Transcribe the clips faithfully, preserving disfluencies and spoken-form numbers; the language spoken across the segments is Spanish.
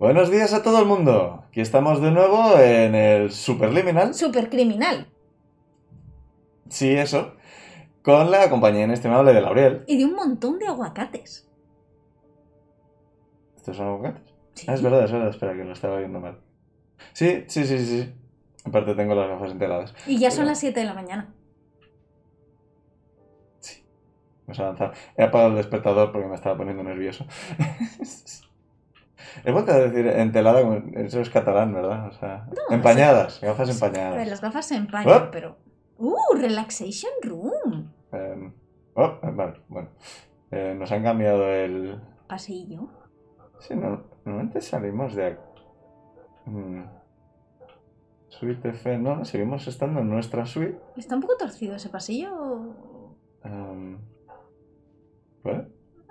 Buenos días a todo el mundo. Aquí estamos de nuevo en el Superliminal. Supercriminal. Sí, eso. Con la compañía inestimable de Lauriel. Y de un montón de aguacates. ¿Estos son aguacates? Sí. Ah, es verdad, es verdad. Espera, que lo estaba viendo mal. Sí, sí, sí, sí. sí. Aparte tengo las gafas enteradas. Y ya son Pero- las siete de la mañana. Sí. Hemos avanzado. He apagado el despertador porque me estaba poniendo nervioso. He vuelto a decir entelada, como- eso es catalán, ¿verdad? O sea, No, empañadas, gafas A ver, empañadas. las gafas se empañan, ¡Oh! pero... ¡Uh! Relaxation Room. Eh, oh, vale, bueno. Eh, nos han cambiado el... Pasillo. Sí, no, normalmente salimos de... Mm, suite F, no, seguimos estando en nuestra suite. Está un poco torcido ese pasillo. Um, ¿Vale?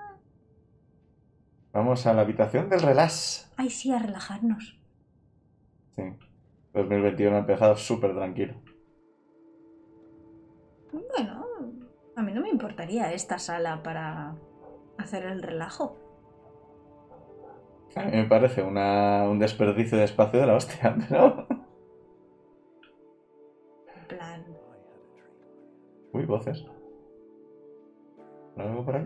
Vamos a la habitación del relax. Ay, sí, a relajarnos. Sí. dos mil veintiuno ha empezado súper tranquilo. Bueno, a mí no me importaría esta sala para hacer el relajo. A mí me parece una, un desperdicio de espacio de la hostia, pero... En plan... Uy, voces. ¿Algo por aquí?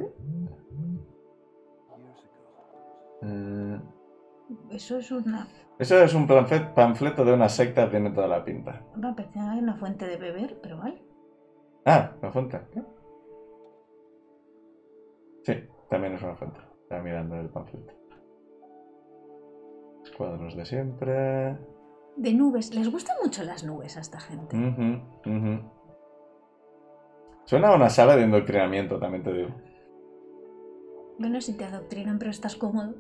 Mm, Eso es una... Eso es un panflet- panfleto de una secta, tiene toda la pinta. Va a parecer una fuente de beber, pero vale. Ah, una fuente. ¿Qué? Sí, también es una fuente. Está mirando el panfleto. Los cuadros de siempre. De nubes. Les gustan mucho las nubes a esta gente. Ujú, ujú. Suena a una sala de indoctrinamiento, también te digo. Bueno, si te adoctrinan pero estás cómodo.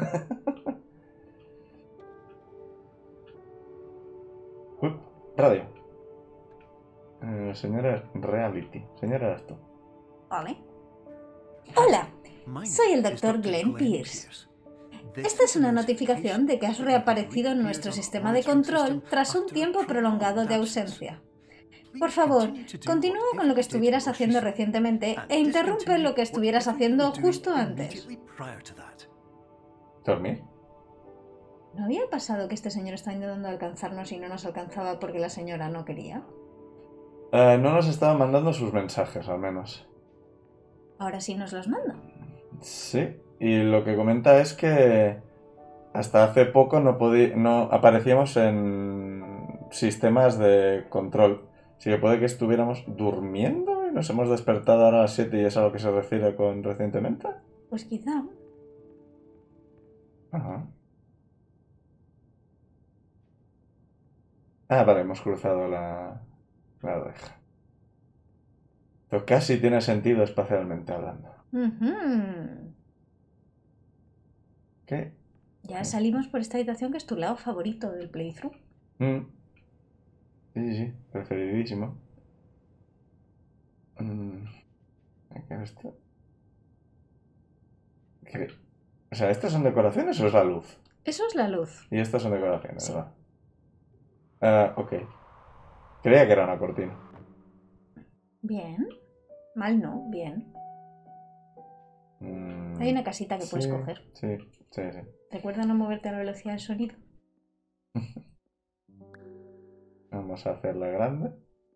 Uy, radio. Eh, señora Reality. Señora eras tú. Vale. Hola, soy el doctor Glenn Pierce. Esta es una notificación de que has reaparecido en nuestro sistema de control tras un tiempo prolongado de ausencia. Por favor, continúa con lo que estuvieras haciendo recientemente e interrumpe lo que estuvieras haciendo justo antes. ¿Dormir? ¿No había pasado que este señor estaba intentando alcanzarnos y no nos alcanzaba porque la señora no quería? Eh, no nos estaba mandando sus mensajes, al menos. Ahora sí nos los manda. Sí, y lo que comenta es que hasta hace poco no, podí- no aparecíamos en sistemas de control. Así que puede que estuviéramos durmiendo y nos hemos despertado ahora a las siete y es a lo que se refiere con recientemente. Pues quizá. Ajá. Ah, vale, hemos cruzado la, la reja. Esto casi tiene sentido espacialmente hablando. Ujú. ¿Qué? Ya salimos por esta habitación que es tu lado favorito del playthrough. Mm. Sí, sí, sí, preferidísimo. Mm. ¿Qué es esto? ¿Qué? O sea, ¿estas son decoraciones o es la luz? Eso es la luz. Y estas son decoraciones, Sí. ¿verdad? Ah, ok. Creía que era una cortina. Bien. Mal no, bien. Mm, Hay una casita que sí, puedes coger. Sí, sí, sí. Recuerda no moverte a la velocidad del sonido. Vamos a hacerla grande.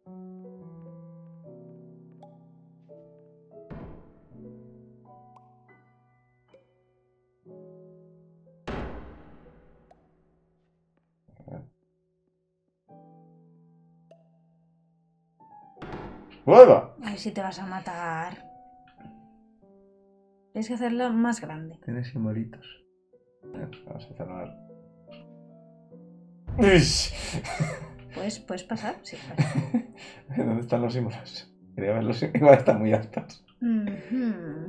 ¡Vuelva! A ver si te vas a matar. Tienes que hacerla más grande. Tiene simbolitos. Bien, vamos a hacerla. ¡Uish! ¿Puedes, ¿Puedes pasar? Sí, vale. ¿Dónde están los símbolos? Quería verlos. Igual están muy altos. Ujú.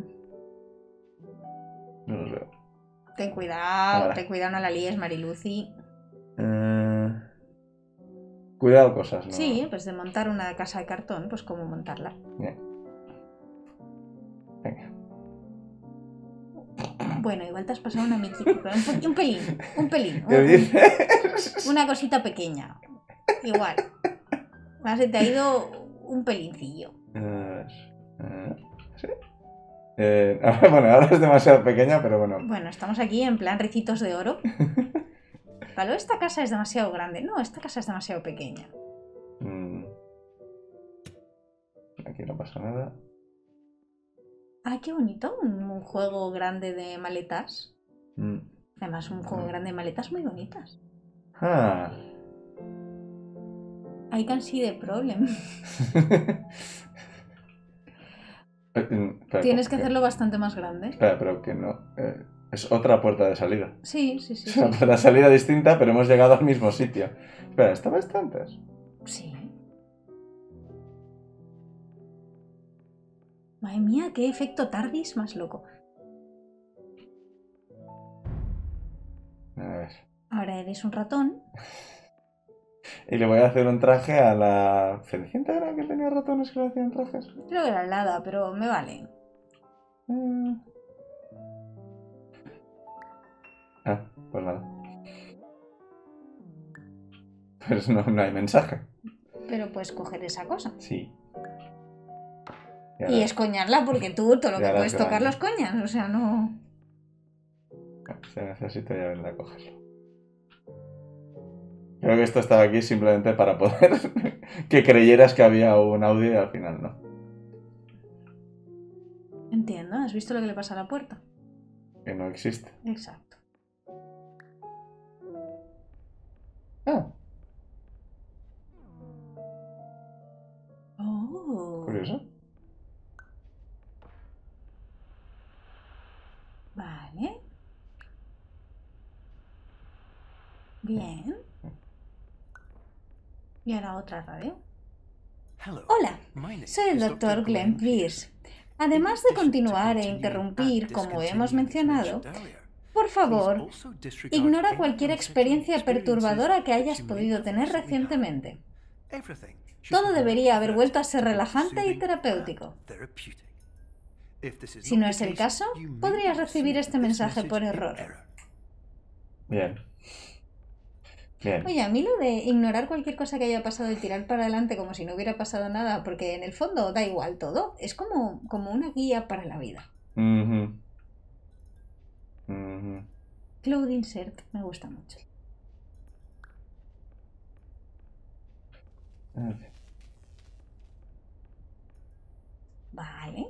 No los veo. Ten cuidado, Vale. ten cuidado, no la líes, Mariluci. Eh, Cuidado cosas, ¿no? Sí, pues de montar una casa de cartón, pues cómo montarla. Bien. Venga. Bueno, igual te has pasado una miquita, pero un, pe- un pelín, un pelín. ¿Qué un- dices? Una cosita pequeña. Igual. Más se te ha ido un pelincillo. A ver, eh, ¿sí? Eh, bueno, ahora es demasiado pequeña, pero bueno. Bueno, estamos aquí en plan ricitos de oro. Vale, esta casa es demasiado grande. No, esta casa es demasiado pequeña. Mm. Aquí no pasa nada. Ay, qué bonito. Un, un juego grande de maletas. Mm. Además, un juego Mm. grande de maletas muy bonitas. Ah. I can see the problem. Espera, Tienes que ¿qué? hacerlo bastante más grande. Espera, pero que no. Eh, es otra puerta de salida. Sí, sí, sí. Es una sí, puerta de sí. salida distinta, pero hemos llegado al mismo sitio. Espera, ¿estabas antes? Sí. Madre mía, qué efecto TARDIS más loco. A ver. Ahora eres un ratón. Y le voy a hacer un traje a la... ¿Cenicienta era que tenía ratones que le hacían trajes? Creo que era el hada, pero me vale. Eh... Ah, pues nada. Pues no, no hay mensaje. Pero puedes coger esa cosa. Sí. Y, ahora- escoñarla porque tú todo lo Y que ahora puedes es tocar grande. los coñas. O sea, no... Si necesito ya vendré a cogerlo. Creo que esto estaba aquí simplemente para poder que creyeras que había un audio y al final no. Entiendo, ¿has visto lo que le pasa a la puerta? Que no existe. Exacto. Ah, Oh. curioso. Vale. Bien. Y ahora otra radio. Hola, soy el doctor Glenn Pierce. Además de continuar e interrumpir, como hemos mencionado, por favor, ignora cualquier experiencia perturbadora que hayas podido tener recientemente. Todo debería haber vuelto a ser relajante y terapéutico. Si no es el caso, podrías recibir este mensaje por error. Bien. Bien. Oye, a mí lo de ignorar cualquier cosa que haya pasado y tirar para adelante como si no hubiera pasado nada, porque en el fondo da igual todo, es como, como una guía para la vida. Uh-huh. Uh-huh. Cloud Insert me gusta mucho. Okay. Vale.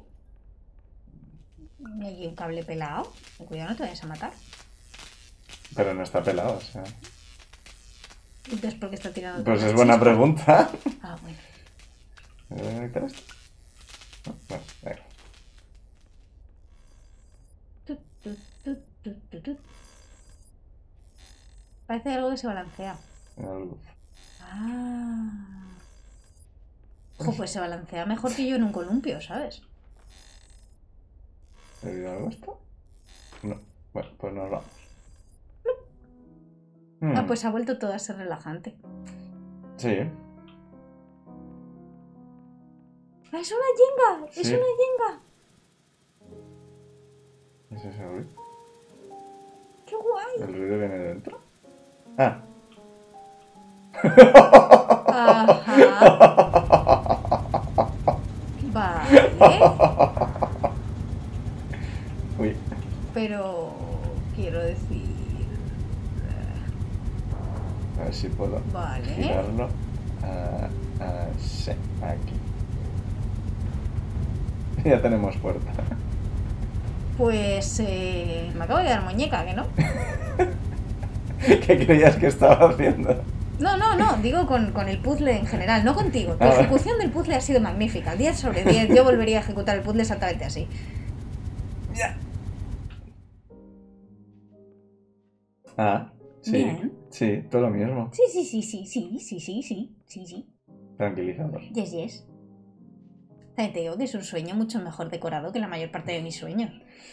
Y aquí un cable pelado. Cuidado, no te vayas a matar. Pero no está pelado, o sea. Entonces, ¿por qué está tirando? Pues todo es el buena chispa? pregunta. Ah, bueno. ¿Me voy a conectar esto? No, bueno, venga. Tut, tut, tut, tut, tut, tut. Parece algo que se balancea. Algo. Ah. Ojo, pues se balancea mejor que yo en un columpio, ¿sabes? ¿He oído algo esto? No. Bueno, pues nos vamos. Ah, Hmm. pues ha vuelto todo a ser relajante. Sí. ¡Ah, es una yenga! ¡Es Sí. una yenga! ¿Es ese ruido? ¡Qué guay! ¿El ruido viene de dentro? Ah. Ajá. Vale. Uy. Pero quiero decir... A ver si puedo Vale. girarlo. Ah, ah, sí, aquí. Ya tenemos puerta. Pues eh, me acabo de dar muñeca, ¿que no? ¿Qué creías que estaba haciendo? No, no, no, digo con, con el puzzle en general, no contigo. Tu Ah, ejecución del puzzle ha sido magnífica. diez sobre diez, yo volvería a ejecutar el puzzle exactamente así. Ya. Ah, sí. Bien. Sí, todo lo mismo. Sí, sí, sí, sí, sí, sí, sí, sí, sí, sí. Tranquilizador. Yes, yes. También te digo que es un sueño mucho mejor decorado que la mayor parte de mis sueños.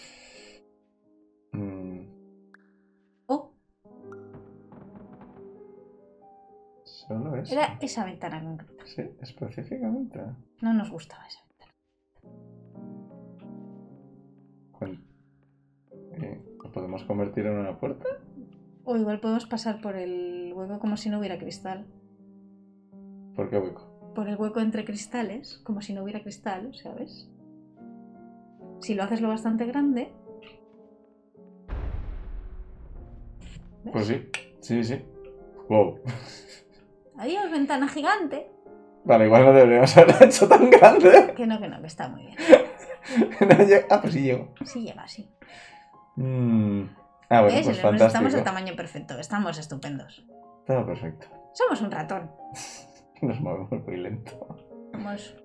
Mm, Oh, solo eso. era esa ventana concreta. Sí, específicamente. No nos gustaba esa ventana. Con- eh, ¿Lo podemos convertir en una puerta? O igual podemos pasar por el hueco como si no hubiera cristal. ¿Por qué hueco? Por el hueco entre cristales, como si no hubiera cristal, ¿sabes? Si lo haces lo bastante grande... ¿ves? Pues sí, sí, sí. Wow. Adiós, ventana gigante. Vale, igual no deberíamos haberlo hecho tan grande. Que no, que no, que está muy bien. No llega- ah, pues sí llego. Sí llega, sí. Mm. Ah, bueno, ¿Ves? pues Necesitamos fantástico. el tamaño perfecto. Estamos estupendos. Todo perfecto. Somos un ratón. Nos movemos muy lento. Somos...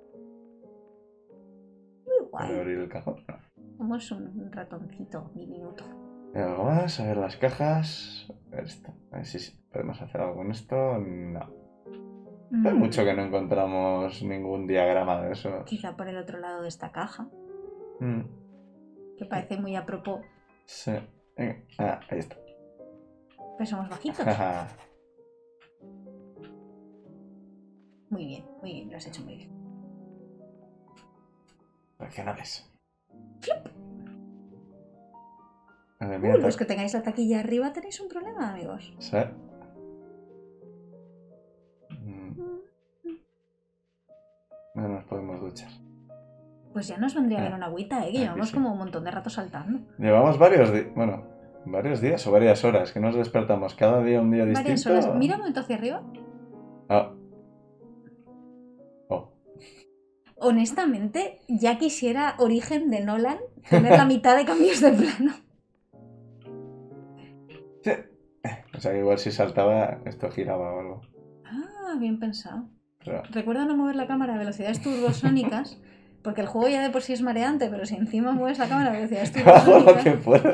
Muy ¿Puedo guay. abrir el cajón? No. Somos un ratoncito diminuto. ¿Hay algo más? A ver las cajas. A ver esto. A ver si sí. ¿Podemos hacer algo con esto? No. Hace Mm, mucho que no encontramos ningún diagrama de eso. Quizá por el otro lado de esta caja, Mm. que parece muy a propósito. Sí. Venga. Ah, ahí está. Pues somos bajitos. Jaja. Muy bien, muy bien, lo has hecho muy bien. Reaccionables. Uh, Mira, los que tengáis la taquilla arriba tenéis un problema, amigos. Sí. Mm. No nos podemos duchar. Pues ya nos vendría Ah, bien una agüita, ¿eh? Que aquí llevamos sí. como un montón de rato saltando. Llevamos varios días. Bueno, varios días o varias horas que nos despertamos. Cada día un día distinto. Varias horas. Mira un momento hacia arriba. Ah. Oh. Honestamente, ya quisiera Origen de Nolan tener la mitad de cambios de plano. Sí. O sea que igual si saltaba, esto giraba o algo. Ah, bien pensado. Pero... Recuerda no mover la cámara a velocidades turbosónicas, porque el juego ya de por sí es mareante, pero si encima mueves la cámara a velocidades hago lo que turbosónicas... puedo.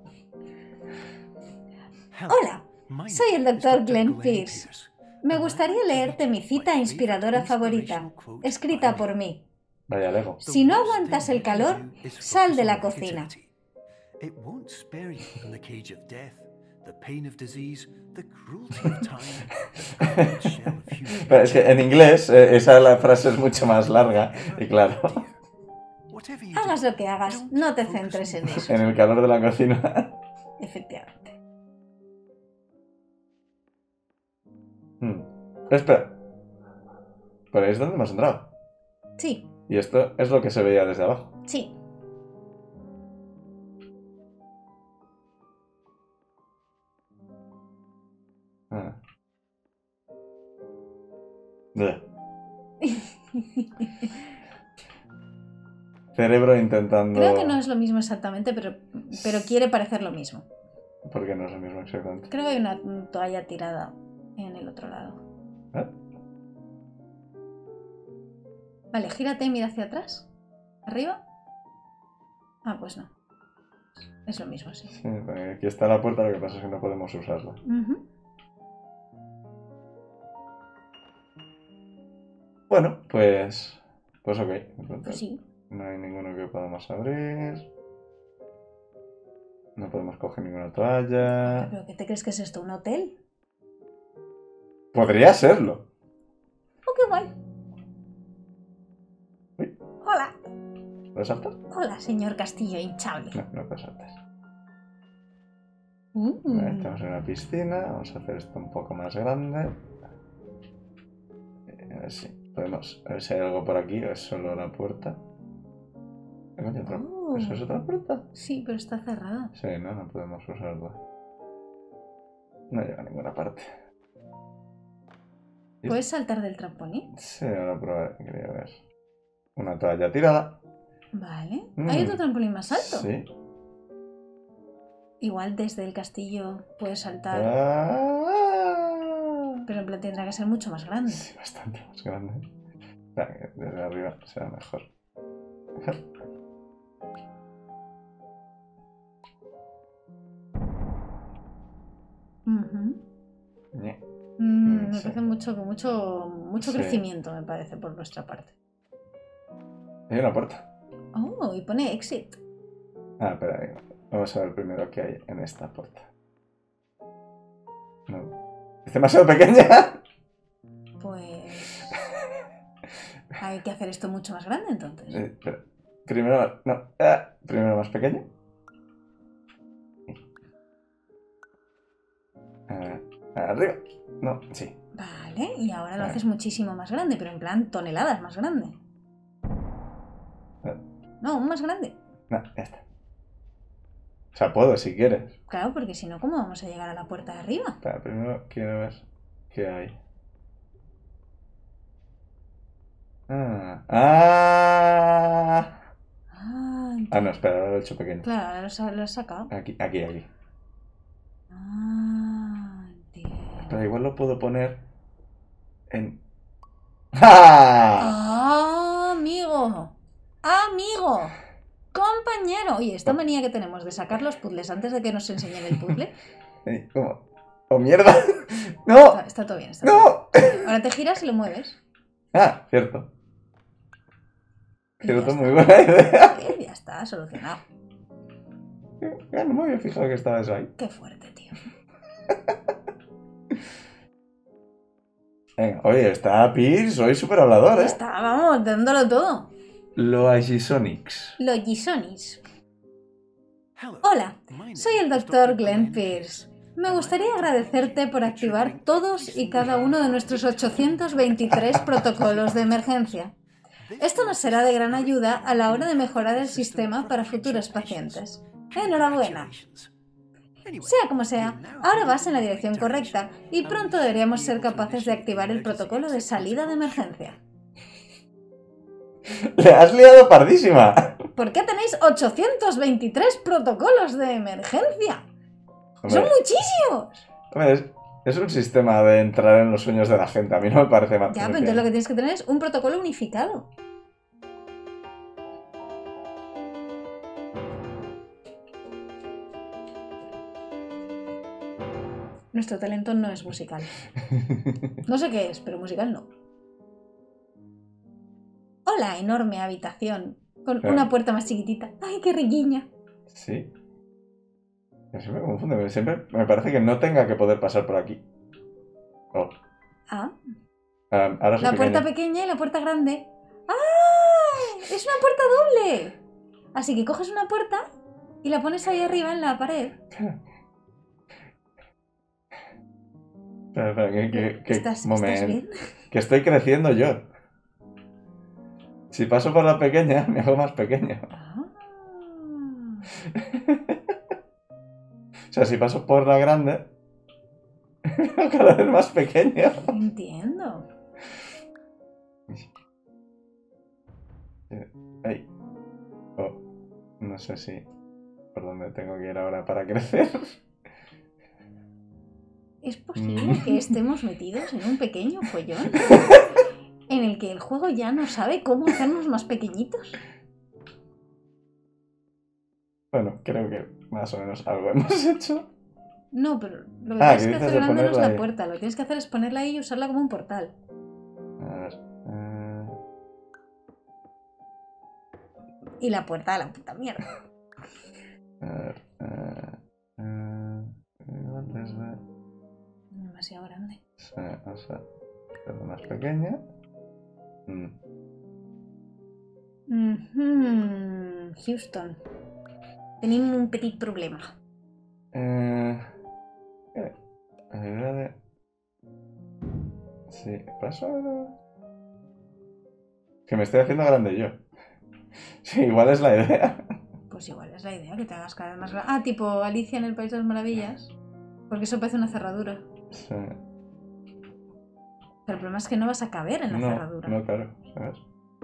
Hola, soy el doctor Glenn Pierce. Me gustaría leerte mi cita inspiradora favorita, escrita por mí. Vaya Lego. Si no aguantas el calor, sal de la cocina. Pero es que en inglés eh, esa la frase es mucho más larga y claro, Hagas lo que hagas, no te centres en eso. en el calor de la cocina. Efectivamente. Hmm. Espera. Por ahí es donde hemos entrado. Sí, Y esto es lo que se veía desde abajo. sí. Ah. Bleh. Cerebro intentando... Creo que no es lo mismo exactamente, pero, pero quiere parecer lo mismo. ¿Por qué no es lo mismo exactamente? Creo que hay una toalla tirada en el otro lado. ¿Eh? Vale, gírate y mira hacia atrás. ¿Arriba? Ah, pues no. Es lo mismo, sí. Sí, porque aquí está la puerta, lo que pasa es que no podemos usarla. Uh-huh. Bueno, pues... Pues ok. Pues Entonces, sí. no hay ninguno que podamos abrir. No podemos coger ninguna toalla. ¿Pero qué te crees que es esto? ¿Un hotel? Podría serlo. ¡Oh, qué guay! Uy. Hola. ¿Puedes saltar? Hola, señor Castillo hinchable. No, no puedes saltar. Uh. Vale, estamos en una piscina. Vamos a hacer esto un poco más grande. A ver si podemos... A ver si hay algo por aquí o es solo la puerta. ¿Hay otra? Oh. ¿Eso es otra puerta? Sí, pero está cerrada. Sí, no, no podemos usarla. No llega a ninguna parte. ¿Puedes saltar del trampolín? Sí, ahora probaré. Quería ver. Una toalla tirada. Vale. Mm. ¿Hay otro trampolín más alto? Sí. Igual desde el castillo puedes saltar, Ah. pero en plan tendrá que ser mucho más grande. Sí, bastante más grande. Espera, que desde arriba será mejor. Uh-huh. Ñe. Mm, me Sí. parece mucho, mucho, mucho Sí. crecimiento, me parece, por nuestra parte. Hay una puerta. Oh, y pone exit. Ah, espera, ahí. Vamos a ver primero qué hay en esta puerta. No. ¿Es demasiado pequeña? Pues... hay que hacer esto mucho más grande, entonces. Eh, espera. Primero, no. Ah, primero más pequeño. Ah, arriba. No, sí. Vale, y ahora lo Ah. haces muchísimo más grande, pero en plan toneladas más grande. Ah. No, aún más grande. No, ya está. O sea, puedo si quieres. Claro, porque si no, ¿cómo vamos a llegar a la puerta de arriba? Espera, primero quiero ver qué hay. Ah. Ah, Ah, ah no, espera, ahora lo he hecho pequeño. claro, ahora lo has- lo has sacado. Aquí, aquí, aquí. Ah, entiendo. Pero igual lo puedo poner en... ¡Ah! ¡Ah, amigo! ¡Amigo! ¡Compañero! Oye, esta manía que tenemos de sacar los puzzles antes de que nos enseñen el puzzle. Eh, ¿Cómo? ¡Oh, mierda! ¡No! Está, está todo bien, está todo ¡No! bien. Ahora te giras y lo mueves. Ah, cierto. Y Cierto, ya muy está. buena idea. Y ya está, solucionado. Ya no me había fijado que estaba eso ahí. Qué fuerte, tío. Venga, oye, está Pierce, soy súper hablador, Ya ¿eh? está, vamos, dándolo todo. Logisonics. Los Gisonis. Hola, soy el doctor Glenn Pierce. Me gustaría agradecerte por activar todos y cada uno de nuestros ochocientos veintitrés protocolos de emergencia. Esto nos será de gran ayuda a la hora de mejorar el sistema para futuros pacientes. ¡Enhorabuena! Sea como sea, ahora vas en la dirección correcta y pronto deberíamos ser capaces de activar el protocolo de salida de emergencia. ¡Le has liado pardísima! ¿Por qué tenéis ochocientos veintitrés protocolos de emergencia? Hombre, ¡Son muchísimos! hombre, es, es un sistema de entrar en los sueños de la gente. A mí no me parece mal. Ya, pero entonces lo que tienes que tener es un protocolo unificado. Nuestro talento no es musical. No sé qué es, pero musical no. Hola, enorme habitación, con Claro. una puerta más chiquitita. ¡Ay, qué riquiña! Sí. Eso me confunde. Siempre me parece que no tenga que poder pasar por aquí. Oh. Ah, Um, ahora soy la puerta pequeño. pequeña y la puerta grande. ¡Ah! ¡Es una puerta doble! Así que coges una puerta y la pones ahí arriba en la pared. Espera, espera, que, que, que, ¿Estás, moment. ¿Estás bien? Que estoy creciendo yo. Si paso por la pequeña, me hago más pequeño. Ah. O sea, si paso por la grande, me hago cada vez más pequeño. Entiendo. Ay. Oh, no sé si por dónde tengo que ir ahora para crecer. ¿Es posible que estemos metidos en un pequeño follón en el que el juego ya no sabe cómo hacernos más pequeñitos? Bueno, creo que más o menos algo hemos hecho. No, pero lo que Ah, tienes que que dices hacer de grande no es ponerla la ahí. puerta, lo que tienes que hacer es ponerla ahí y usarla como un portal. A ver. eh, Y la puerta a la puta mierda. a ver. eh, eh, ¿dónde es de- Demasiado grande. Sí, o sea, hacerlo más pequeña. Mm. Mhm. Houston. Tenim un petit problema. Eh, eh, la idea de... Sí, paso ahora. Que me estoy haciendo grande yo. Sí, igual es la idea. Pues igual es la idea, que te hagas cada vez más grande. Ah, tipo Alicia en el País de las Maravillas. Porque eso parece una cerradura. Sí. Pero el problema es que no vas a caber en la No, cerradura. no, claro, ¿sabes?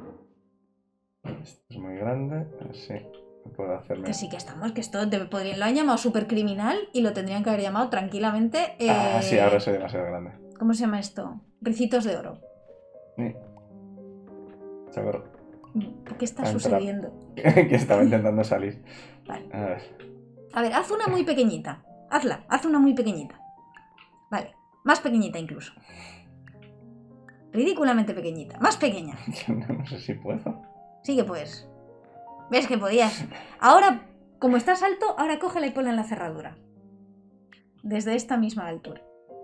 Esto es muy grande, así no puedo hacerme... Que sí que estamos, que esto te podrían, lo han llamado supercriminal y lo tendrían que haber llamado tranquilamente. eh, Ah, sí, ahora soy demasiado grande. ¿Cómo se llama esto? Ricitos de oro. Sí. Seguro. ¿Qué está Ah, sucediendo? que estaba intentando salir. Vale. A ver. A ver, haz una muy pequeñita. Hazla, haz una muy pequeñita. Vale, más pequeñita incluso. Ridículamente pequeñita, más pequeña. No, no sé si puedo. Sí que puedes. ¿Ves que podías? Ahora, como estás alto, ahora cógela y ponla en la cerradura. Desde esta misma altura.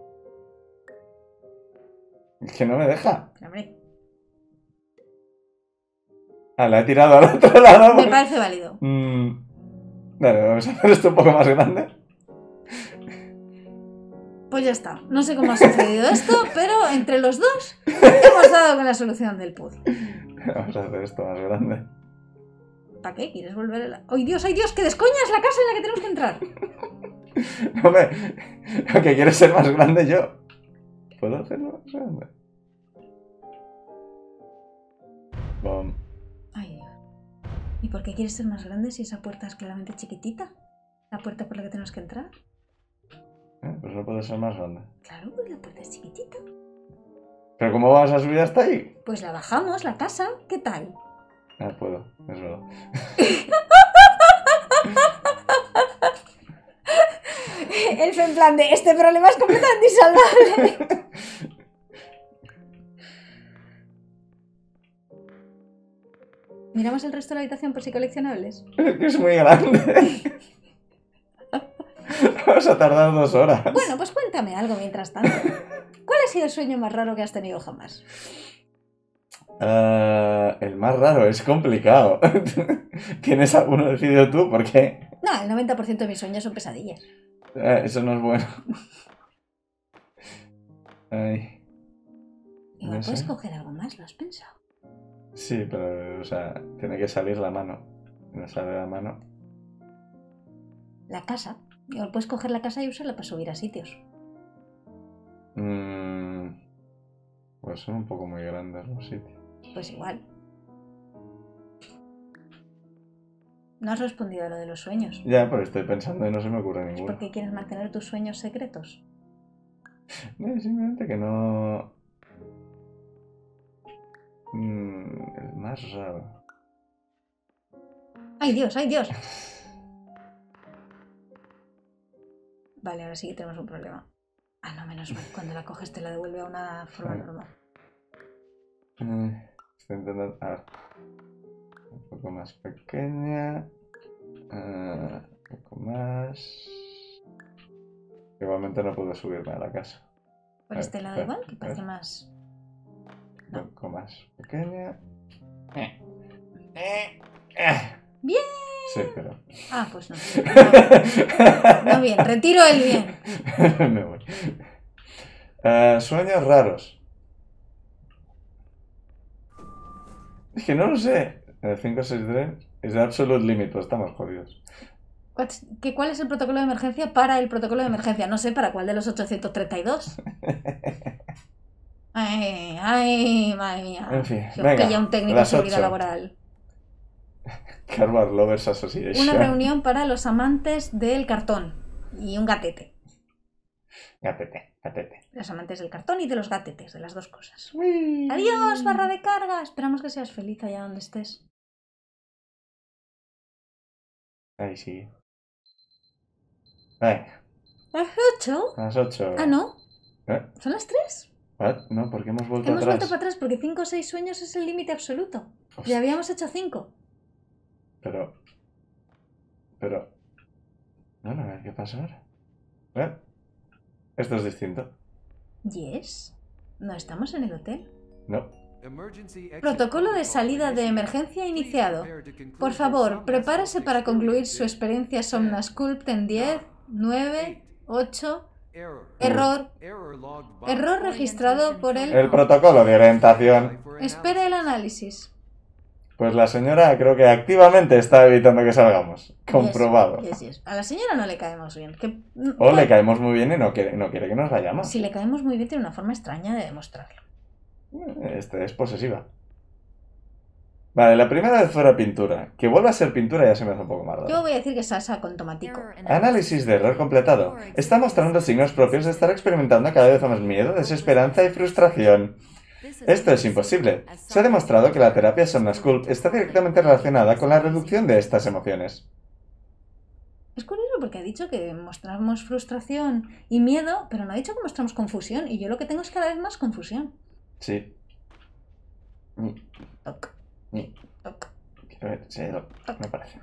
Es que no me deja. Hombre, Ah, la he tirado al otro lado. me porque- parece válido. Mm, Vale, vamos a hacer esto un poco más grande. Pues ya está. No sé cómo ha sucedido esto, pero entre los dos hemos dado con la solución del puzzle. Vamos a hacer esto más grande. ¿Para qué? ¿Quieres volver a la...? ¡Ay, Dios, ay, Dios! ¡Que descoñas la casa en la que tenemos que entrar! Hombre, que quieres ser más grande yo. ¿Puedo hacerlo más grande? Bom. Ay, Dios. ¿Y por qué quieres ser más grande si esa puerta es claramente chiquitita? ¿La puerta por la que tenemos que entrar? Eh, pues no puede ser más grande. Claro, pues la puerta es chiquitita. ¿Pero cómo vas a subir hasta ahí? Pues la bajamos, la casa. ¿Qué tal? Ah, puedo, es verdad. El en plan de, este problema es completamente insalvable. ¿Miramos el resto de la habitación por si coleccionables? Es que es muy grande. Vamos a tardar dos horas. Bueno, pues cuéntame algo mientras tanto. ¿Cuál ha sido el sueño más raro que has tenido jamás? Uh, el más raro, es complicado. ¿Tienes alguno decidido tú? ¿Por qué? No, el noventa por ciento de mis sueños son pesadillas. Eh, eso no es bueno. Ay. Igual No puedes sé. coger algo más, ¿lo has pensado? Sí, pero, o sea, tiene que salir la mano. No sale la mano. La casa. Igual puedes coger la casa y usarla para subir a sitios. Mm, pues son un poco muy grandes los sitios. Pues igual. No has respondido a lo de los sueños. Ya, pues estoy pensando y no se me ocurre ¿Es ninguno. porque quieres mantener tus sueños secretos? No, simplemente que no... Mm, el más raro. ¡Ay, Dios! ¡Ay, Dios! Vale, ahora sí que tenemos un problema. Ah, no, menos mal. Cuando la coges te la devuelve a una forma normal. Eh, estoy intentando... A ver. Un poco más pequeña. Uh, un poco más... Igualmente no puedo subirme a la casa. Por A este ver, lado espera, igual, que parece espera. más... Un poco más pequeña. ¡Bien! Sí, pero... Ah, pues no. No, no bien. Retiro el bien. Me voy. Uh, sueños raros. Es que no lo sé. El cinco seis tres es de absolute limit, pues estamos jodidos. ¿Qué, ¿Cuál es el protocolo de emergencia para el protocolo de emergencia? No sé, ¿para cuál de los ochocientos treinta y dos? Ay, ay, madre mía. En fin, Si os venga, pilla un técnico de las seguridad ocho. laboral. Harvard Lovers Association. Una reunión para los amantes del cartón y un gatete. Gatete, gatete. Los amantes del cartón y de los gatetes, de las dos cosas. Uy. ¡Adiós, barra de carga! Esperamos que seas feliz allá donde estés. Ahí sí. Venga, ¿Las ocho? las ocho. Ah, ¿no? ¿Eh? ¿Son las tres? What? No, ¿por qué hemos vuelto Hemos atrás? vuelto para atrás porque cinco o seis sueños es el límite absoluto. Hostia. Ya habíamos hecho cinco. Pero... Pero... No, no, ¿qué pasa ahora? ¿Eh? Esto es distinto. Yes. No estamos en el hotel. No. Protocolo de salida de emergencia iniciado. Por favor, prepárese para concluir su experiencia Somnasculpt en diez, nueve, ocho... Error. Error registrado por el... El protocolo de orientación. Espere el análisis. Pues la señora creo que activamente está evitando que salgamos. Comprobado. Yes, yes, yes. A la señora no le caemos bien. Que... O le caemos muy bien y no quiere, no quiere que nos vayamos. Si le caemos muy bien tiene una forma extraña de demostrarlo. Este es posesiva. Vale, la primera vez fuera pintura. Que vuelva a ser pintura ya se me hace un poco más raro. Yo voy a decir que salsa con tomatico. Análisis de error completado. Está mostrando signos propios de estar experimentando cada vez más miedo, desesperanza y frustración. Esto es imposible. Se ha demostrado que la terapia Somnasculpt está directamente relacionada con la reducción de estas emociones. Es curioso porque ha dicho que mostramos frustración y miedo, pero no ha dicho que mostramos confusión. Y yo lo que tengo es cada vez más confusión. Sí. Ni, Toc, ni. toc. Quiero ver, sí, no, me parece.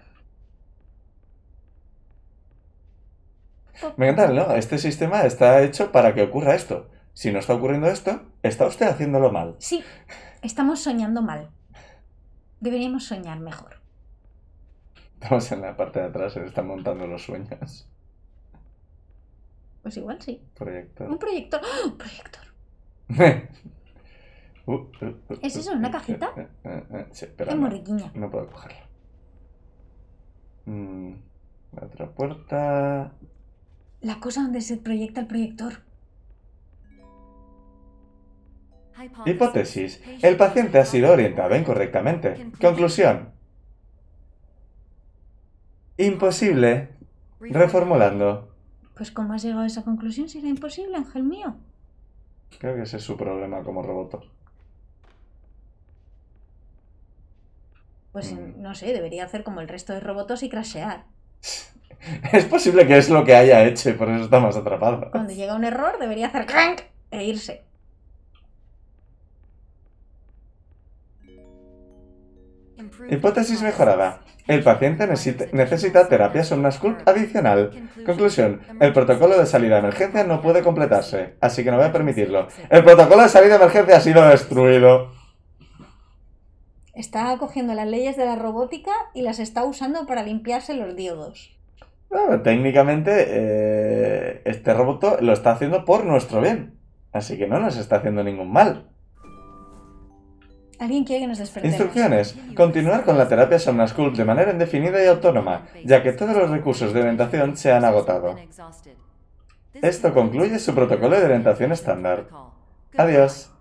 Me encanta, ¿no? Este sistema está hecho para que ocurra esto. Si no está ocurriendo esto, está usted haciéndolo mal. Sí, estamos soñando mal. Deberíamos soñar mejor. Estamos en la parte de atrás, se están montando los sueños. Pues igual sí. Proyector. Un proyector. ¡Oh! Un proyector. uh, uh, uh, ¿Es eso, una cajita? Uh, uh, uh, uh, sí, pero Qué no, morriquiña. no puedo cogerlo. Mm, la otra puerta... La cosa donde se proyecta el proyector. Hipótesis. El paciente ha sido orientado incorrectamente. Conclusión. Imposible. Reformulando. Pues ¿cómo has llegado a esa conclusión si era imposible, ángel mío? Creo que ese es su problema como robot. Pues mm. no sé, debería hacer como el resto de robots y crashear. Es posible que es lo que haya hecho y por eso está más atrapado. Cuando llega un error debería hacer crank e irse. Hipótesis mejorada. El paciente necesita, necesita terapia Somnasculpt adicional. Conclusión. El protocolo de salida de emergencia no puede completarse, así que no voy a permitirlo. El protocolo de salida de emergencia ha sido destruido. Está cogiendo las leyes de la robótica y las está usando para limpiarse los diodos. Bueno, técnicamente, eh, este robot lo está haciendo por nuestro bien. Así que no nos está haciendo ningún mal. Alguien quiere que nos despertemos. Instrucciones. Continuar con la terapia Somnasculpt de manera indefinida y autónoma, ya que todos los recursos de orientación se han agotado. Esto concluye su protocolo de orientación estándar. Adiós.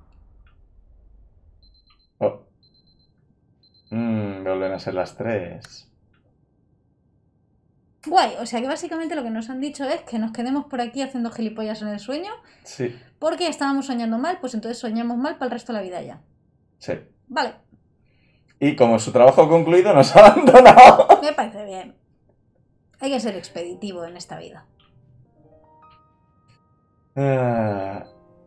Oh. Mmm, vuelven a ser las tres. Guay, o sea que básicamente lo que nos han dicho es que nos quedemos por aquí haciendo gilipollas en el sueño. Sí. Porque estábamos soñando mal, pues entonces soñamos mal para el resto de la vida ya. Sí. Vale. Y como su trabajo concluido, nos ha abandonado. Me parece bien. Hay que ser expeditivo en esta vida. Ah.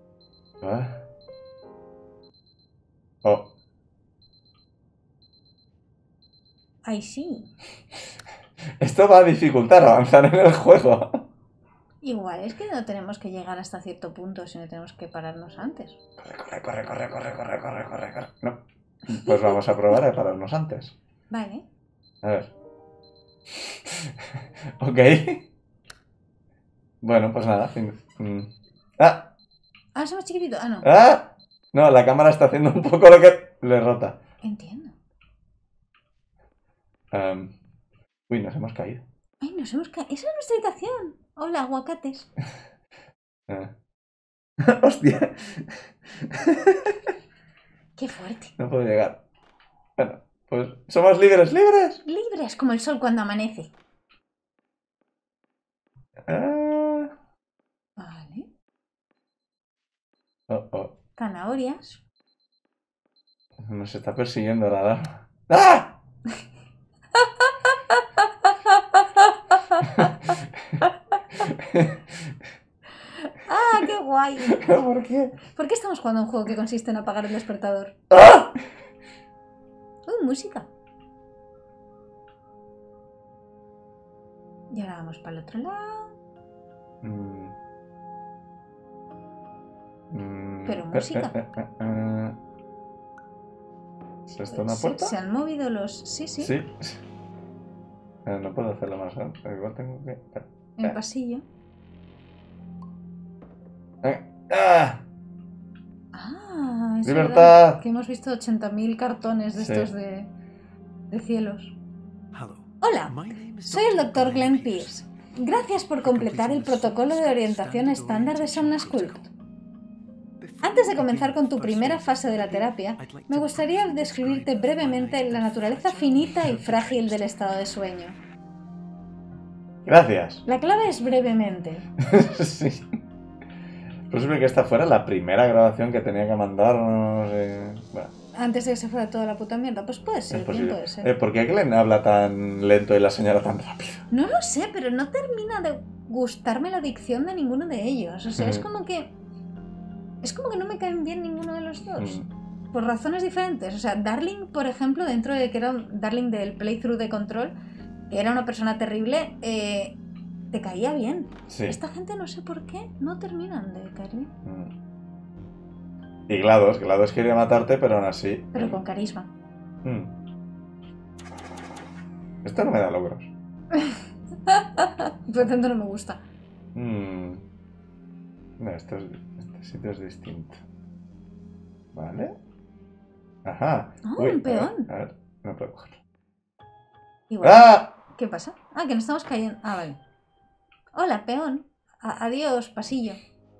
Oh. Ay, sí. Esto va a dificultar avanzar en el juego. Igual es que no tenemos que llegar hasta cierto punto, sino tenemos que pararnos antes. Corre, corre, corre, corre, corre, corre, corre, corre. No. Pues vamos a probar a pararnos antes. Vale. A ver. Ok. Bueno, pues nada. Fin... ¡Ah! Ah, somos chiquititos. Ah, no. ¡Ah! No, la cámara está haciendo un poco lo que le rota. Entiendo. Um... Uy, nos hemos caído. Ay, nos hemos caído. Esa es nuestra habitación. Hola, aguacates. Ah. ¡Hostia! ¡Qué fuerte! No puedo llegar. Bueno, pues somos libres, libres. Libres como el sol cuando amanece. Ah. Vale. Oh, oh. Zanahorias. Nos está persiguiendo la alarma. ¡Ah! ¡Ah, qué guay! ¿Por qué? ¿Por qué estamos jugando a un juego que consiste en apagar el despertador? ¡Ah! ¡Uy, música! Y ahora vamos para el otro lado. Mm. Mm. Pero música. Eh, eh, eh, eh. ¿Es esto una puerta? ¿Se, ¿Se han movido los...? Sí, sí. Sí. Eh, no puedo hacerlo más grande. Igual tengo que... En el pasillo. Eh. ¡Ah! Ah, es ¡Libertad! verdad que hemos visto ochenta mil cartones de Sí. estos de, de cielos. Hola, soy el doctor Glenn Pierce. Gracias por completar el protocolo de orientación estándar de Somnasculpt. Antes de comenzar con tu primera fase de la terapia, me gustaría describirte brevemente la naturaleza finita y frágil del estado de sueño. Gracias. La clave es brevemente. Sí. Es posible que esta fuera la primera grabación que tenía que mandarnos. Eh... Bueno, Antes de que se fuera toda la puta mierda. Pues puede es ser, bien posible. puede ser. Eh, ¿Por qué Glenn habla tan lento y la señora tan rápido? No lo sé, pero no termina de gustarme la dicción de ninguno de ellos. O sea, Mm. es como que... Es como que no me caen bien ninguno de los dos. Mm. Por razones diferentes. O sea, Darling, por ejemplo, dentro de que era un Darling del playthrough de Control, que era una persona terrible, eh, te caía bien. Sí. Esta gente no sé por qué no terminan de caer bien. Mm. Y GLaDOS, GLaDOS quería matarte, pero aún así. Pero con carisma. Mm. Esto no me da logros. Por tanto no me gusta. Mm. No, esto es, este sitio es distinto. ¿Vale? Ajá. Oh, Uy, un a ver, peón. A ver, no puedo cogerlo. Igual. ¡Ah! ¿Qué pasa? Ah, que nos estamos cayendo. Ah, vale. Hola, peón. A adiós, pasillo.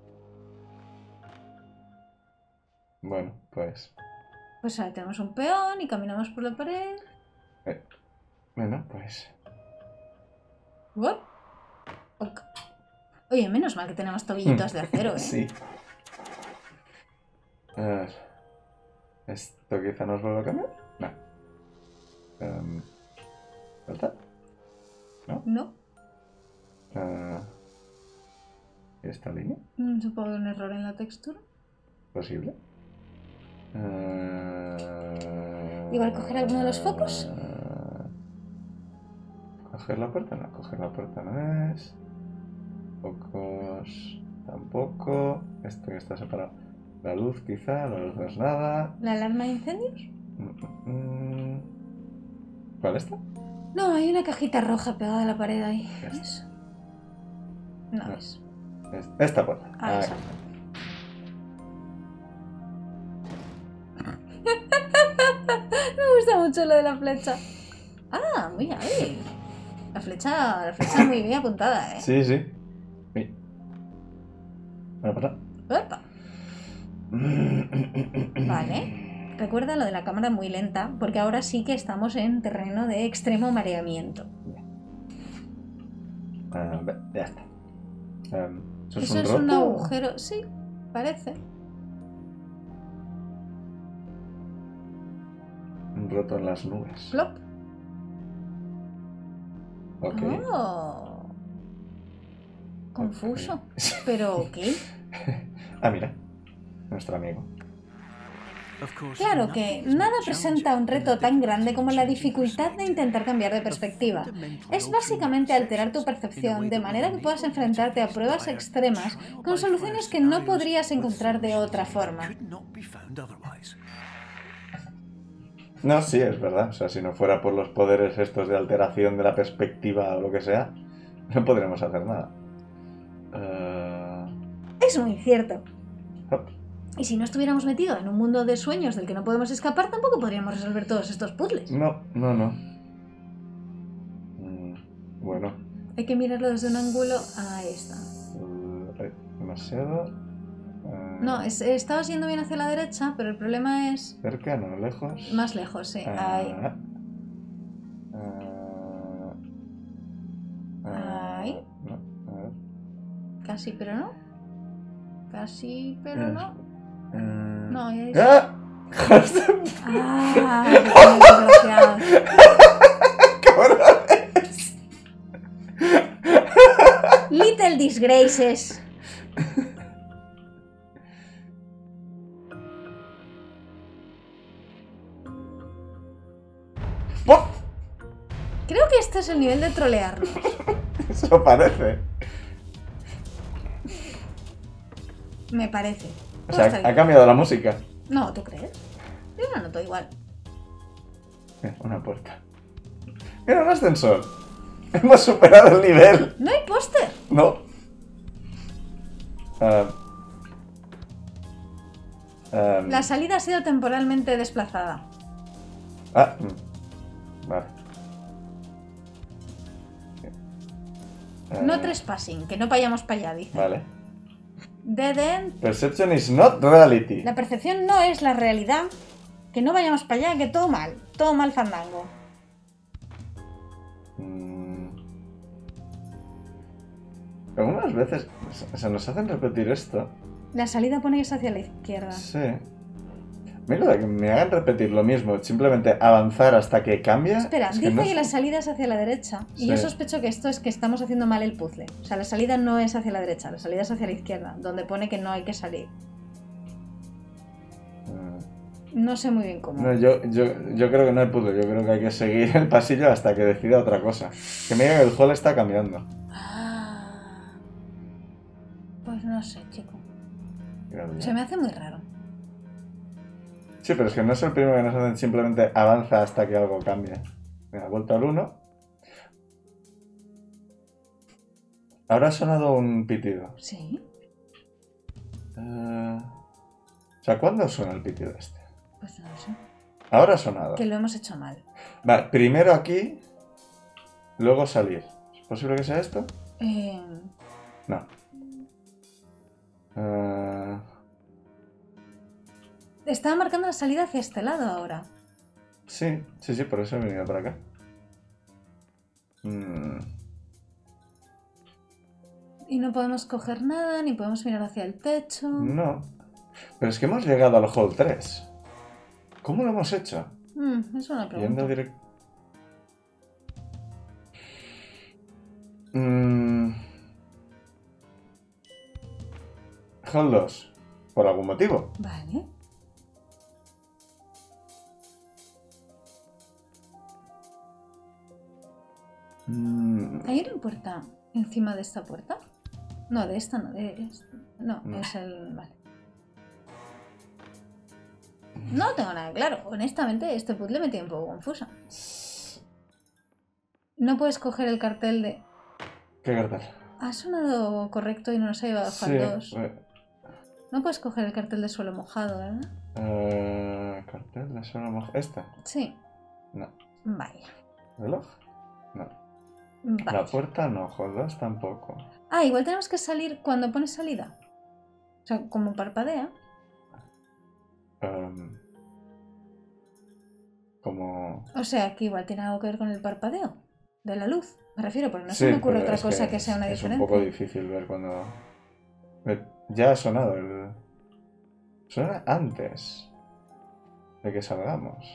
Bueno, pues... Pues ahora tenemos un peón y caminamos por la pared. Eh, bueno, pues... ¿What? Ok. Oye, menos mal que tenemos tobillitos de acero, ¿eh? Sí. A ver... ¿Esto quizá nos vuelva a cambiar? No. Um, ¿Falta? ¿No? No. Uh, ¿Y esta línea? Mm, Supongo que un error en la textura. ¿Posible? Uh, Igual coger alguno de los focos. Uh, ¿Coger la puerta? No, coger la puerta no es. Focos... tampoco. Esto que está separado. La luz quizá, la luz no es nada. ¿La alarma de incendios? Mm, mm. ¿Cuál está? No, hay una cajita roja pegada a la pared ahí. Esta. ¿Ves? No, No. es. Es- Esta puerta. Ah, Ahí. esa. Me gusta mucho lo de la flecha. Ah, muy hábil. La flecha, la flecha muy bien apuntada, ¿eh? Sí, sí. Sí. Bueno, para. Opa. Vale. Recuerda lo de la cámara muy lenta, porque ahora sí que estamos en terreno de extremo mareamiento. Ah, ve, ya está. Um, ¿Eso es Eso un es roto? un agujero. Sí, parece. Un roto en las nubes. Plop. Ok. Oh. Confuso. Ok. Pero ok. Ah, mira. Nuestro amigo. Claro que nada presenta un reto tan grande como la dificultad de intentar cambiar de perspectiva. Es básicamente alterar tu percepción de manera que puedas enfrentarte a pruebas extremas con soluciones que no podrías encontrar de otra forma. No, sí, es verdad. O sea, si no fuera por los poderes estos de alteración de la perspectiva o lo que sea, no podremos hacer nada. Uh... Es muy cierto. Hop. Y si no estuviéramos metidos en un mundo de sueños del que no podemos escapar, tampoco podríamos resolver todos estos puzzles. No, no, no. Mm, bueno. Hay que mirarlo desde un ángulo... Ahí está. Uh, demasiado... Uh, No, es, estabas yendo bien hacia la derecha, pero el problema es... cerca, no lejos. Más lejos, sí. Ahí. Ah, ah, ah, Ahí. no, a ver. Casi, pero no. Casi, pero Es- no. eh, No, ya es... ¡Ah! ¡Ah! ¡Qué desgraciado! ¡Cabrones! Little disgraces. ¡Pum! Creo que este es el nivel de trolearnos. Eso parece. Me parece. O Todo sea, está ha bien. cambiado la música. No, ¿tú crees? Yo lo noto igual. Eh, Una puerta. Mira, un ascensor. Hemos superado el nivel. No hay póster. No. Ah, ah, La salida ha sido temporalmente desplazada. ah, mm, vale. Ah, No trespassing, que no vayamos para allá, dice. Vale. Dead end. Perception is not reality. La percepción no es la realidad. Que no vayamos para allá, que todo mal. Todo mal fandango. Mm. Algunas veces se- se nos hacen repetir esto. La salida pone que es hacia la izquierda. Sí. Mira, de que me hagan repetir lo mismo, simplemente avanzar hasta que cambia. Espera, es que dice no que sé. la salida es hacia la derecha. Y Sí. yo sospecho que esto es que estamos haciendo mal el puzzle. O sea, la salida no es hacia la derecha, la salida es hacia la izquierda, donde pone que no hay que salir. Mm. No sé muy bien cómo. No, yo, yo, yo creo que no hay puzzle, yo creo que hay que seguir el pasillo hasta que decida otra cosa. Que me diga que el hall está cambiando. Ah, pues no sé, chico. Míralo ya. Se me hace muy raro. Sí, pero es que no es el primero que nos hacen, simplemente avanza hasta que algo cambie. Mira, vuelto al uno. Ahora ha sonado un pitido. Sí. Eh, O sea, ¿cuándo suena el pitido este? Pues no lo sé. Ahora ha sonado. Que lo hemos hecho mal. Vale, primero aquí luego salir. ¿Es posible que sea esto? Eh... No. Uh... Estaba marcando la salida hacia este lado ahora. Sí, sí, sí, por eso he venido para acá. Mm. Y no podemos coger nada, ni podemos mirar hacia el techo. No. Pero es que hemos llegado al hall tres. ¿Cómo lo hemos hecho? Mm, es una pregunta. Yendo direct... Mm. Hall dos. Por algún motivo. Vale. Mm. ¿Hay una puerta encima de esta puerta? No, de esta no, de esta. No, No. es el... Vale. No tengo nada claro. Honestamente, este puzzle me tiene un poco confusa. No puedes coger el cartel de... ¿Qué cartel? Ha sonado correcto y no nos ha llevado a Sí. Hall dos. eh, No puedes coger el cartel de suelo mojado, ¿verdad? eh, cartel de suelo mojado. ¿Esta? Sí. No. Vaya. ¿Reloj? No. Vaya. La puerta no, hall dos tampoco. Ah, igual tenemos que salir cuando pones salida. O sea, como parpadea. Um, como... O sea, que igual tiene algo que ver con el parpadeo de la luz. Me refiero, porque no Sí, se me ocurre pero otra es cosa que, sea una es diferencia. un poco difícil ver cuando... Eh, Ya ha sonado el... Suena antes de que salgamos.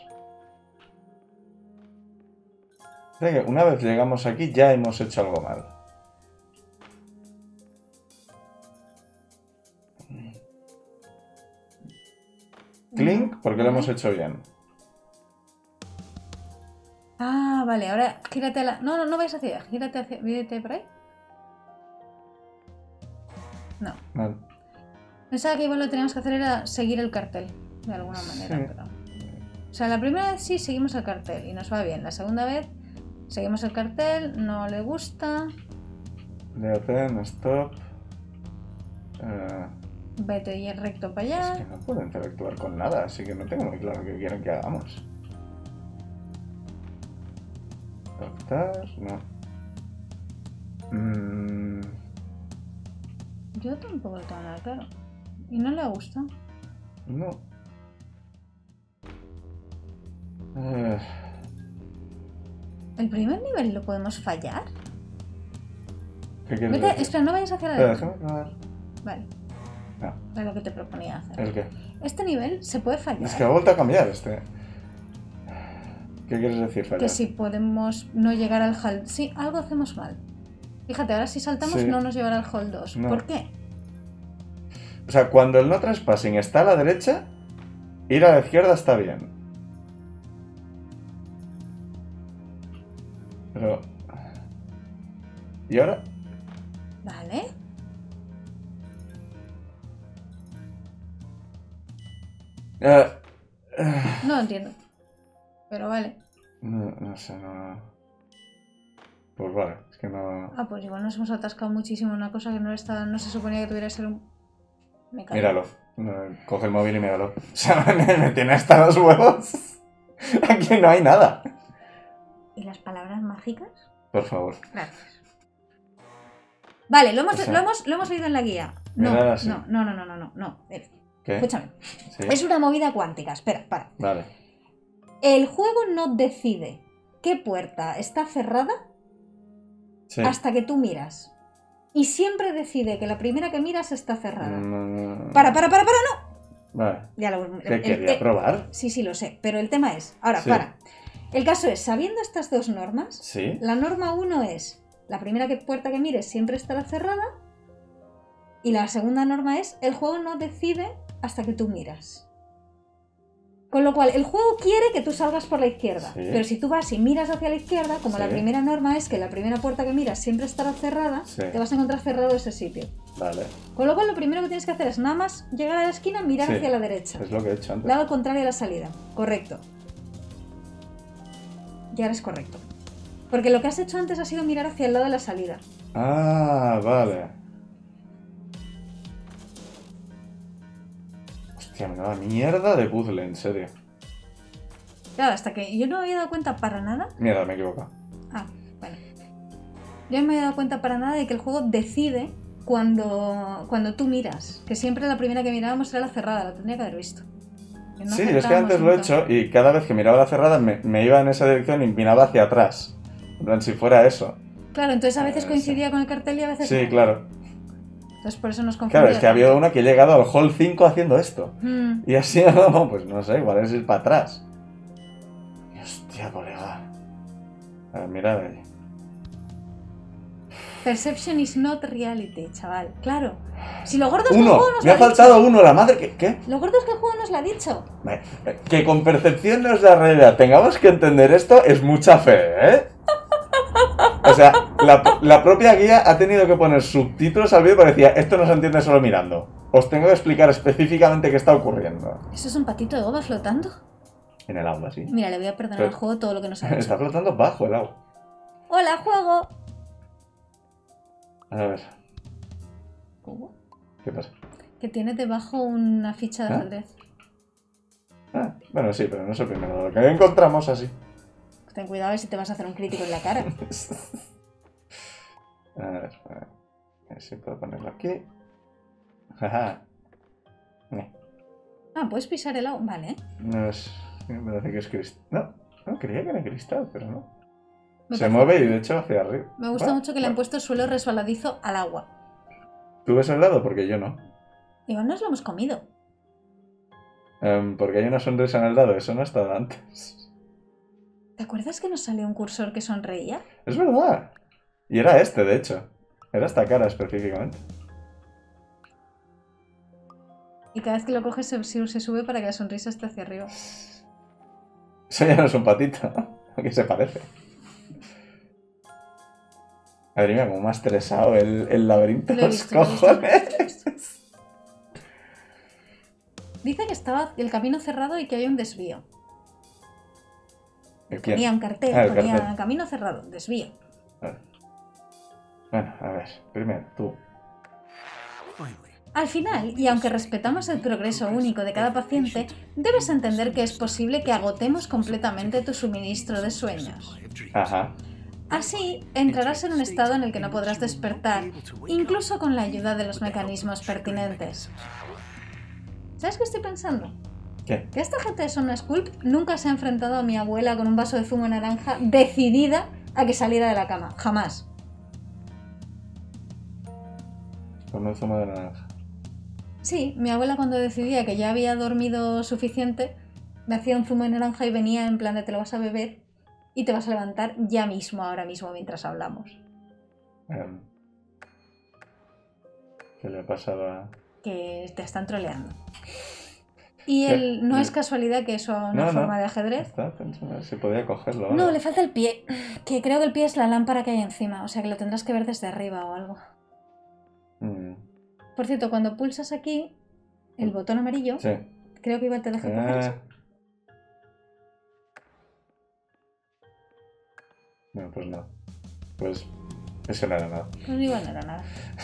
O sea que una vez llegamos aquí ya hemos hecho algo mal. Clink, porque lo Vale. hemos hecho bien. Ah, vale, ahora gírate a la... No, no, no vais hacia allá. Gírate hacia... Gírate por ahí. No. No. Pensaba que igual lo que teníamos que hacer era seguir el cartel. De alguna manera, Sí. pero... O sea, la primera vez sí seguimos el cartel y nos va bien. La segunda vez seguimos el cartel, no le gusta. Deaten, stop. Eh, Vete y recto para es allá. que no puedo interactuar con nada, así que no tengo muy claro qué quieren que hagamos. Doctor, no. Mm, Yo tampoco lo tengo nada claro. Y no le gusta. no. Eh, ¿El primer nivel lo podemos fallar? ¿Qué quieres Vete, decir? espera, no vayas hacia la Espera, derecha. déjame acabar. Vale, No, es lo que te proponía hacer. ¿el qué? Este nivel se puede fallar. Es que ha vuelto a cambiar este. ¿Qué quieres decir, fallar? Que si podemos no llegar al hall... Sí, algo hacemos mal. Fíjate, ahora si saltamos Sí. no nos llevará al hall dos. No. ¿Por qué? O sea, cuando el no trespassing está a la derecha, ir a la izquierda está bien. Pero... ¿Y ahora? Vale. Eh, eh, No lo entiendo. Pero vale. no, no sé, no... Pues vale, es que no... Ah, pues igual nos hemos atascado muchísimo en una cosa que no estaba, no se suponía que tuviera que ser un... Me cago. Míralo. No, coge el móvil y míralo. O sea, me tiene hasta los huevos. Aquí no hay nada. ¿Y las palabras mágicas? Por favor. Gracias. Vale, lo hemos, O sea, lo hemos, lo hemos leído en la guía. No, mirad así. no, no, no, no, no, no, no. Eh, ¿Qué? Escúchame. Sí. Es una movida cuántica. Espera, para. Vale. El juego no decide qué puerta está cerrada Sí. hasta que tú miras. Y siempre decide que la primera que miras está cerrada. Mm, Para, para, para, para, no. Vale. Ya lo, ¿Qué el- quería el- probar? Sí, sí, lo sé. Pero el tema es... Ahora, Sí. para. El caso es, sabiendo estas dos normas, Sí. la norma uno es, la primera que- puerta que mires siempre estará cerrada. Y la segunda norma es, el juego no decide hasta que tú miras. Con lo cual, el juego quiere que tú salgas por la izquierda. Sí. Pero si tú vas y miras hacia la izquierda, como Sí. la primera norma es que la primera puerta que miras siempre estará cerrada, Sí. te vas a encontrar cerrado ese sitio. Vale. Con lo cual, lo primero que tienes que hacer es nada más llegar a la esquina, mirar Sí. hacia la derecha. Es lo que he hecho antes. Lado contrario a la salida. Correcto. Y ahora es correcto. Porque lo que has hecho antes ha sido mirar hacia el lado de la salida. Ah, vale. Hostia, me da mierda de puzzle, en serio. Claro, hasta que yo no me había dado cuenta para nada. Mierda, me he equivocado. Ah, bueno. Yo no me he dado cuenta para nada de que el juego decide cuando, cuando tú miras. Que siempre la primera que mirábamos era la cerrada, la tendría que haber visto. No sí, es que antes lo he hecho y cada vez que miraba la cerrada me, me iba en esa dirección y miraba hacia atrás. En plan, si fuera eso. Claro, entonces a veces coincidía con el cartel y a veces sí, no. claro. Entonces por eso nos confundía. Claro, es que ha habido uno que he llegado al hall cinco haciendo esto. Mm. Y así, no, pues no sé, igual es ir para atrás. Y hostia, colega. A ver, mira ahí. Perception is not reality, chaval. Claro. Si lo gordo es que Uno, el juego nos me lo ha faltado dicho. uno, la madre que... ¿Qué? Lo gordo es que el juego nos lo ha dicho. Que con percepción no es la realidad. Tengamos que entender esto, es mucha fe, ¿eh? O sea, la, la propia guía ha tenido que poner subtítulos al vídeo para decir, esto no se entiende solo mirando. Os tengo que explicar específicamente qué está ocurriendo. ¿Eso es un patito de goma flotando? En el agua, sí. Mira, le voy a perdonar Pero al juego todo lo que nos ha hecho. está flotando bajo el agua. ¡Hola, juego! A ver, ¿Cómo? ¿qué pasa? Que tiene debajo una ficha de ¿Ah? ajedrez. Ah, bueno, sí, pero no es el primero. Lo que encontramos así. Ten cuidado a ver si te vas a hacer un crítico en la cara. A ver, a ver. A ver si puedo ponerlo aquí. Jaja. Eh, Ah, puedes pisar el agua. Vale. No es... Me parece que es cristal. No, no, creía que era cristal, pero no. Me Se parece- mueve y de hecho hacia arriba. Me gusta Bueno, mucho que le han bueno. puesto el suelo resbaladizo al agua. ¿Tú ves el lado? Porque yo no. Igual nos lo hemos comido. Em, porque hay una sonrisa en el dado, eso no estaba antes. ¿Te acuerdas que nos salió un cursor que sonreía? Es verdad. Y era este, de hecho. Era esta cara específicamente. Y cada vez que lo coges se, se sube para que la sonrisa esté hacia arriba. Eso ya no es un patito, aunque se parece. Madre mía, cómo me ha estresado el, el laberinto Lo de he los visto, lo he visto, lo he cojones. visto, lo he visto. Dice que estaba el camino cerrado y que hay un desvío. ¿De quién? Ponía un cartel, Ah, el ponía cartel. camino cerrado, desvío. Vale. Bueno, a ver, primero, tú. Al final, y aunque respetamos el progreso único de cada paciente, debes entender que es posible que agotemos completamente tu suministro de sueños. Ajá. Así, entrarás en un estado en el que no podrás despertar, incluso con la ayuda de los mecanismos pertinentes. ¿Sabes qué estoy pensando? ¿Qué? Que esta gente de Sona Sculpt nunca se ha enfrentado a mi abuela con un vaso de zumo naranja decidida a que saliera de la cama. Jamás. Con un zumo de naranja. Sí, mi abuela cuando decidía que ya había dormido suficiente, me hacía un zumo de naranja y venía en plan de te lo vas a beber y te vas a levantar ya mismo, ahora mismo, mientras hablamos. Em, ¿Qué le ha pasado a...? Que te están troleando. Y ¿Qué? el, no es casualidad que eso una No, no. forma de ajedrez. Estaba pensando a ver si podía cogerlo. No, ahora. le falta el pie. Que creo que el pie es la lámpara que hay encima, o sea que lo tendrás que ver desde arriba o algo. Mm, Por cierto, cuando pulsas aquí el botón amarillo, sí. creo que igual te deja coger eso. Ah. No, pues no. Pues eso no era nada. Pues igual no era nada.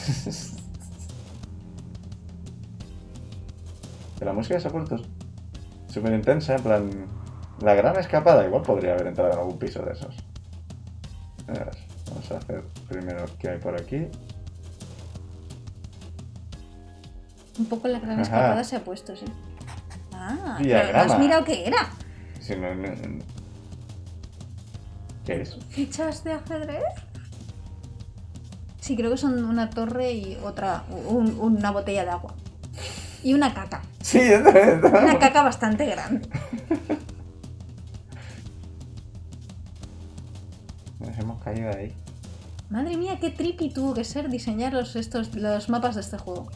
Que la música se ha puesto súper intensa, en plan... La gran escapada, igual podría haber entrado en algún piso de esos. A ver, vamos a hacer primero qué hay por aquí. Un poco la gran Ajá. escapada se ha puesto, sí. Ah, pero ¿no Diagrama. has mirado qué era? Si no, no- no- ¿Qué es? ¿Fichas de ajedrez? Sí, creo que son una torre y otra, un- una botella de agua. Y una caca. Sí, es verdad. Una caca bastante grande. Nos hemos caído ahí. Madre mía, qué trippy tuvo que ser diseñar los, estos, los mapas de este juego.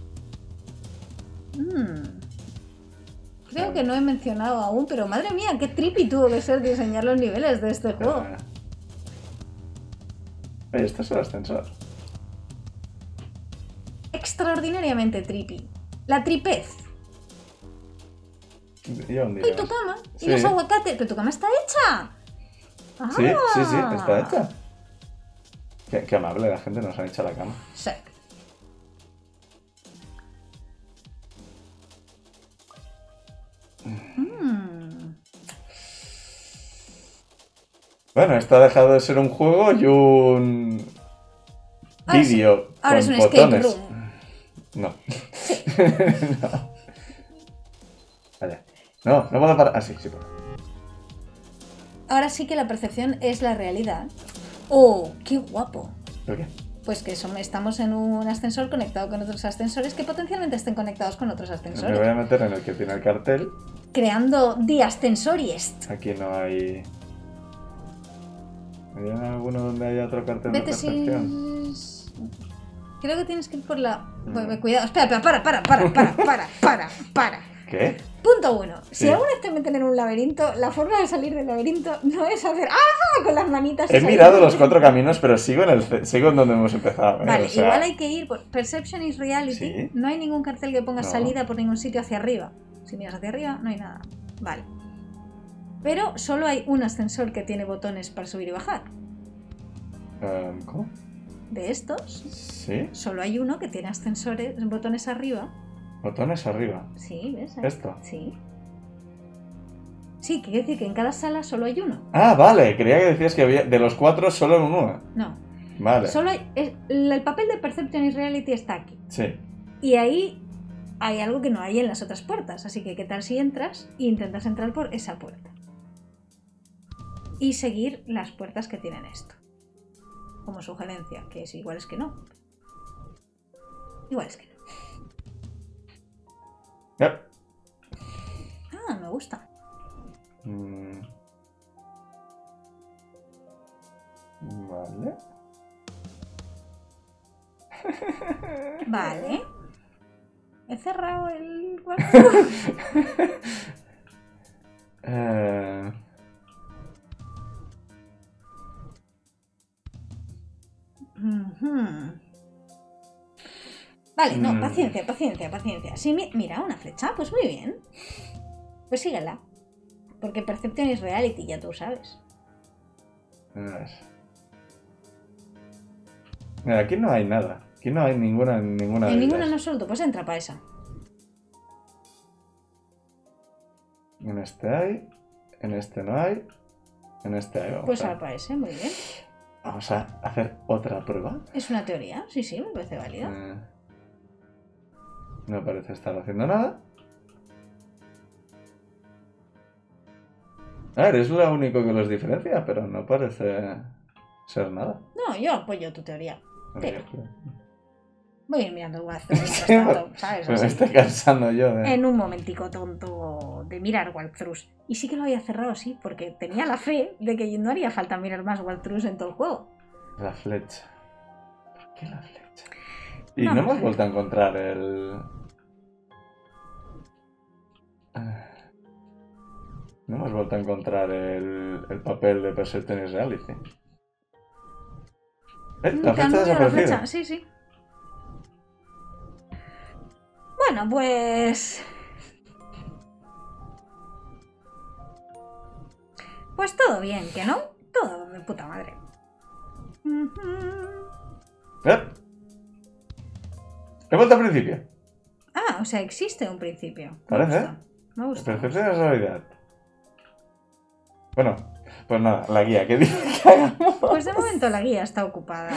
Mm. Creo que no he mencionado aún, pero madre mía, qué trippy tuvo que ser diseñar los niveles de este juego. Ah. Oye, esto es el ascensor. Extraordinariamente trippy. La tripez. Yo un día Y tu más. cama. Sí. Y los aguacates. Pero tu cama está hecha. Ah. Sí, sí, sí, está hecha. Qué, qué amable, la gente nos ha hecho la cama. Sí. Mm. Bueno, esto ha dejado de ser un juego y un... Ahora sí. vídeo Ahora es con un escape botones. room. No. No. Vaya. No, no puedo parar. Ah, sí, sí puedo. Ahora sí que la percepción es la realidad. ¡Oh, qué guapo! ¿Por qué? Pues que som- estamos en un ascensor conectado con otros ascensores que potencialmente estén conectados con otros Me ascensores. voy a meter en el que tiene el cartel. Creando The Ascensoriest. Aquí no hay... ¿Hay alguno donde haya otro cartel de Vete percepción? si... Creo que tienes que ir por la... Mm. Bueno, cuidado, espera, espera, para, para, para, para, para, para, para. ¿Qué? Punto uno. Si Sí. alguna vez te meten en un laberinto, la forma de salir del laberinto no es hacer ¡ah! Con las manitas. He y salir. mirado los cuatro caminos, pero sigo en el ce- sigo en donde hemos empezado. ¿eh? Vale, O sea, igual hay que ir por Perception is Reality. ¿Sí? No hay ningún cartel que ponga No. salida por ningún sitio hacia arriba. Si miras hacia arriba, no hay nada. Vale. Pero solo hay un ascensor que tiene botones para subir y bajar. em, ¿Cómo? De estos, ¿Sí? solo hay uno que tiene ascensores, botones arriba. Botones arriba. Sí, ¿ves? Ahí. ¿Esto? Sí. Sí, quiere decir que en cada sala solo hay uno. Ah, vale. Creía que decías que había de los cuatro solo uno. No. Vale. Solo hay, es- el papel de Perception is Reality está aquí. Sí. Y ahí hay algo que no hay en las otras puertas. Así que, ¿qué tal si entras e intentas entrar por esa puerta? Y seguir las puertas que tienen esto. Como sugerencia, que es igual es que no. Igual es que no. Yep. Ah, me gusta. Mm. Vale. Vale. He cerrado el... Eh, Ujú. Vale, no, Mm. paciencia, paciencia, paciencia. Sí, mi- mira, una flecha, pues muy bien. Pues síguela. Porque Perception is Reality, ya tú sabes. a ver. Mira, aquí no hay nada. Aquí no hay ninguna, ninguna de En ninguna ellas. no suelto, pues entra para esa. En este hay. En este no hay. En este hay. Vamos, Pues a, ahora para ese, muy bien. vamos a hacer otra prueba. Es una teoría, sí, sí, me parece válida. Eh, no parece estar haciendo nada. A ver, es lo único que los diferencia, pero no parece ser nada. No, yo apoyo tu teoría. Tira. Me Voy a ir mirando Walkthrough mientras tanto, ¿sabes? Así. estoy cansando yo de... En un momentico tonto de mirar walkthroughs. Y sí que lo había cerrado así, porque tenía la fe de que no haría falta mirar más walkthroughs en todo el juego. La flecha. ¿Por qué la flecha? Y No, no, no hemos sé. vuelto a encontrar el... No hemos vuelto a encontrar el, el papel de Perception is Reality. ¿Eh? Mm, La te han flecha ha movido la desaparecido. flecha, sí, sí. Bueno, pues... Pues todo bien, ¿que no? Todo de puta madre. Ujú. ¿Eh? He vuelto al principio. Ah, o sea, existe un principio. Me Parece, gusta. Me gusta. Percepción es realidad. Bueno, pues nada, la guía, ¿qué dice que hagamos? Pues de momento la guía está ocupada.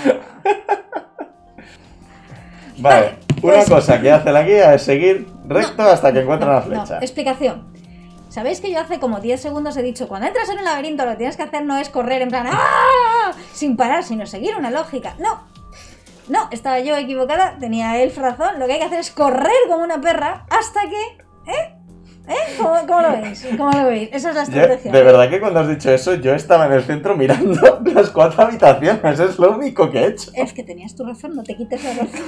Vale, Vale, una pues- cosa que hace la guía es seguir recto No, hasta que encuentra no, una no. flecha. Explicación. ¿Sabéis que yo hace como diez segundos he dicho, cuando entras en un laberinto lo que tienes que hacer no es correr en plan ¡ah! Sin parar, sino seguir una lógica? No. No, estaba yo equivocada, tenía Elf razón, lo que hay que hacer es correr como una perra hasta que... ¿Eh? ¿Eh? ¿Cómo, cómo lo veis? ¿Cómo lo veis? Esa es la Yo, estrategia. de verdad que cuando has dicho eso, yo estaba en el centro mirando las cuatro habitaciones, es lo único que he hecho. Es que tenías tu razón, no te quites la razón.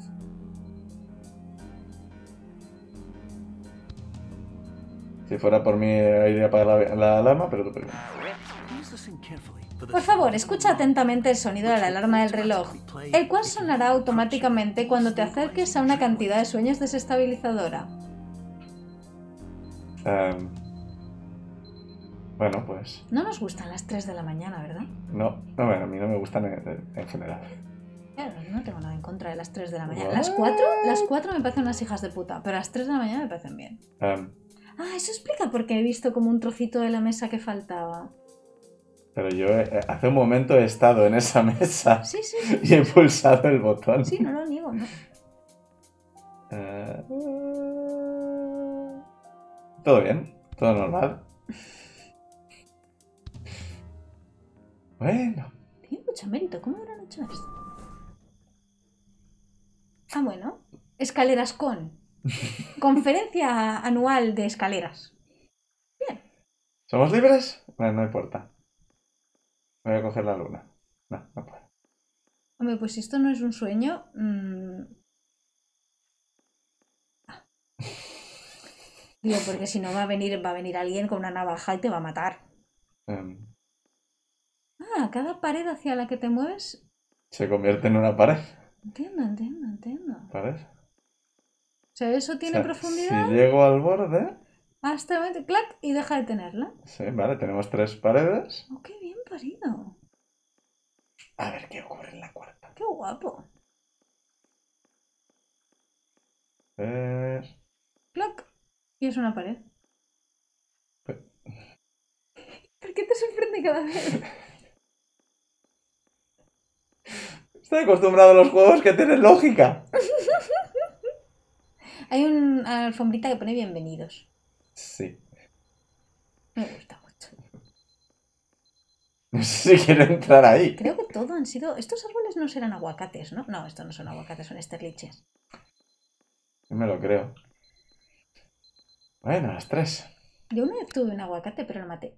Si fuera por mí, iría a apagar la, la alarma, pero tú primero. Por favor, escucha atentamente el sonido de la alarma del reloj, el cual sonará automáticamente cuando te acerques a una cantidad de sueños desestabilizadora. Em, bueno, pues No nos gustan las tres de la mañana, ¿verdad? no, no, bueno, a mí no me gustan en, en general. Claro, no tengo nada en contra de las tres de la mañana. Las cuatro, las cuatro me parecen unas hijas de puta, pero las tres de la mañana me parecen bien. Em, Ah, eso explica por qué he visto como un trocito de la mesa que faltaba. Pero yo eh, hace un momento he estado en esa mesa Sí, sí, sí. y he pulsado el botón. Sí, no lo niego, ¿no? Eh, Todo bien, todo normal. Bueno. Tiene mucho mérito. ¿Cómo habrán hecho esto? Ah, bueno. Escaleras con. Conferencia anual de escaleras. Bien. ¿Somos libres? Bueno, no importa. Voy a coger la luna. No, no puedo. Hombre, pues si esto no es un sueño... Mmm... Ah. Digo, porque si no va a venir, va a venir alguien con una navaja y te va a matar. Um, Ah, cada pared hacia la que te mueves... Se convierte en una pared. Entiendo, entiendo, entiendo. ¿Pared? O sea, eso tiene O sea, profundidad... si llego al borde... Hasta el momento, clac, y deja de tenerla. Sí, vale, tenemos tres paredes. Oh, qué bien parido. A ver qué ocurre en la cuarta. Qué guapo. Tres... Clac. Y es una pared. Pe- ¿Por qué te sorprende cada vez? Estoy acostumbrado a los juegos que tienen lógica. Hay una alfombrita que pone bienvenidos. Sí. Me gusta mucho. No sé si quiero entrar ahí. Creo que todo han sido... Estos árboles no serán aguacates, ¿no? No, estos no son aguacates, son esterliches. Me lo creo. Bueno, las tres. Yo una vez tuve un aguacate, pero lo maté.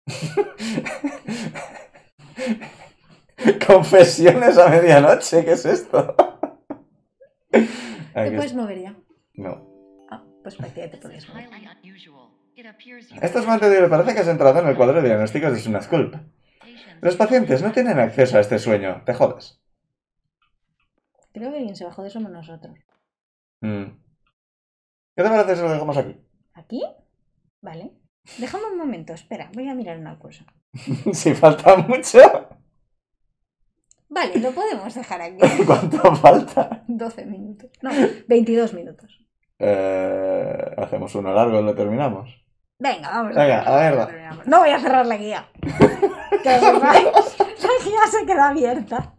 Confesiones a medianoche, ¿qué es esto? ¿Te Aquí puedes es- mover ya? No. Ah, pues para ti ya te podías mover. Esto es mantenido. Parece que has entrado en el cuadro de diagnósticos de Sunasculp. Los pacientes no tienen acceso a este sueño. Te jodas. Creo que quien se bajó de somos nosotros. Mm. ¿Qué te parece si lo dejamos aquí? ¿Aquí? Vale. Déjame un momento, espera, voy a mirar una cosa. Si falta mucho. Vale, lo podemos dejar aquí. ¿Cuánto falta? doce minutos. No, veintidós minutos. Eh, hacemos uno largo y lo terminamos. Venga, vamos Venga, a a cerrarla. verla. No voy a cerrar la guía. Que sepáis, la guía se queda abierta.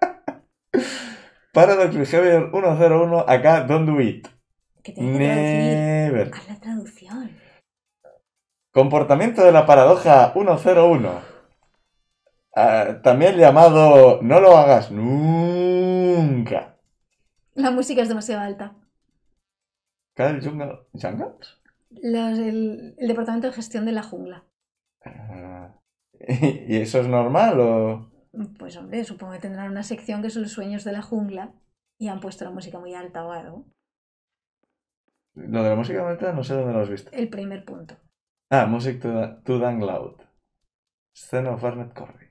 Paradox Behavior ciento uno, acá, don't do it. ¿Qué tengo que traducir? Never. Haz la traducción. Comportamiento de la paradoja ciento uno. Ah, también llamado no lo hagas nunca. La música es demasiado alta. ¿Cal Jungle? ¿Jungles? Los- el, el departamento de gestión de la jungla. Ah, ¿y eso es normal o...? Pues hombre, supongo que tendrán una sección que son los sueños de la jungla y han puesto la música muy alta o algo. Lo de la música alta no sé dónde lo has visto. El primer punto. Ah, Music to, to Dang Loud. Scene of Barnett Corby.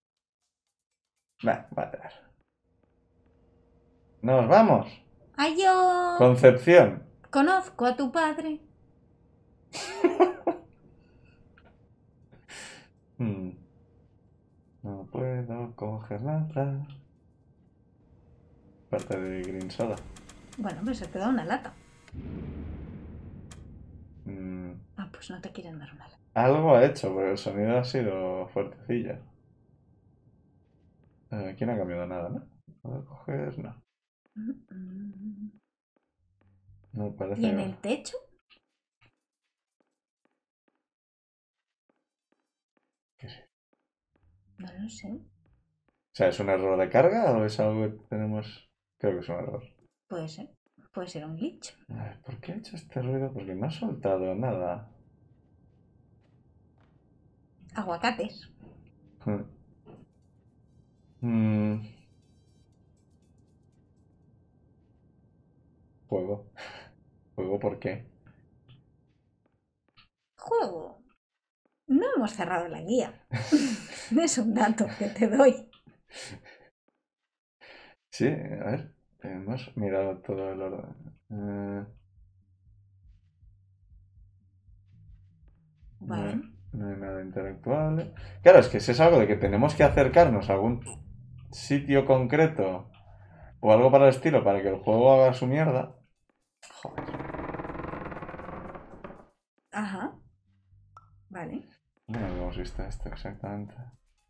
Va, va a dar. ¡Nos vamos! ¡Ay, yo! Concepción. Conozco a tu padre. Hmm. No puedo coger nada. Parte de Green Soda. Bueno, pues se te da una lata. Hmm. Ah, pues no te quieren dar una lata. Algo ha hecho, pero el sonido ha sido fuertecillo. Eh, aquí no ha cambiado nada, ¿no? ¿Puedo coger? No. No parece. ¿Y en el techo? ¿Qué es? No lo sé. O sea, ¿es un error de carga o es algo que tenemos...? Creo que es un error. Puede ser. Puede ser un glitch. A ver, ¿por qué ha hecho este ruido? Porque no ha soltado nada. Aguacates. Hmm. Hmm. Juego. ¿Juego por qué? Juego. No hemos cerrado la guía. Es un dato que te doy. Sí, a ver. Hemos mirado todo el orden. Eh, no, hay, Bueno. no hay nada intelectual. Claro, es que si es algo de que tenemos que acercarnos a algún sitio concreto o algo para el estilo para que el juego haga su mierda. Joder. Ajá. Vale. No habíamos visto esto exactamente.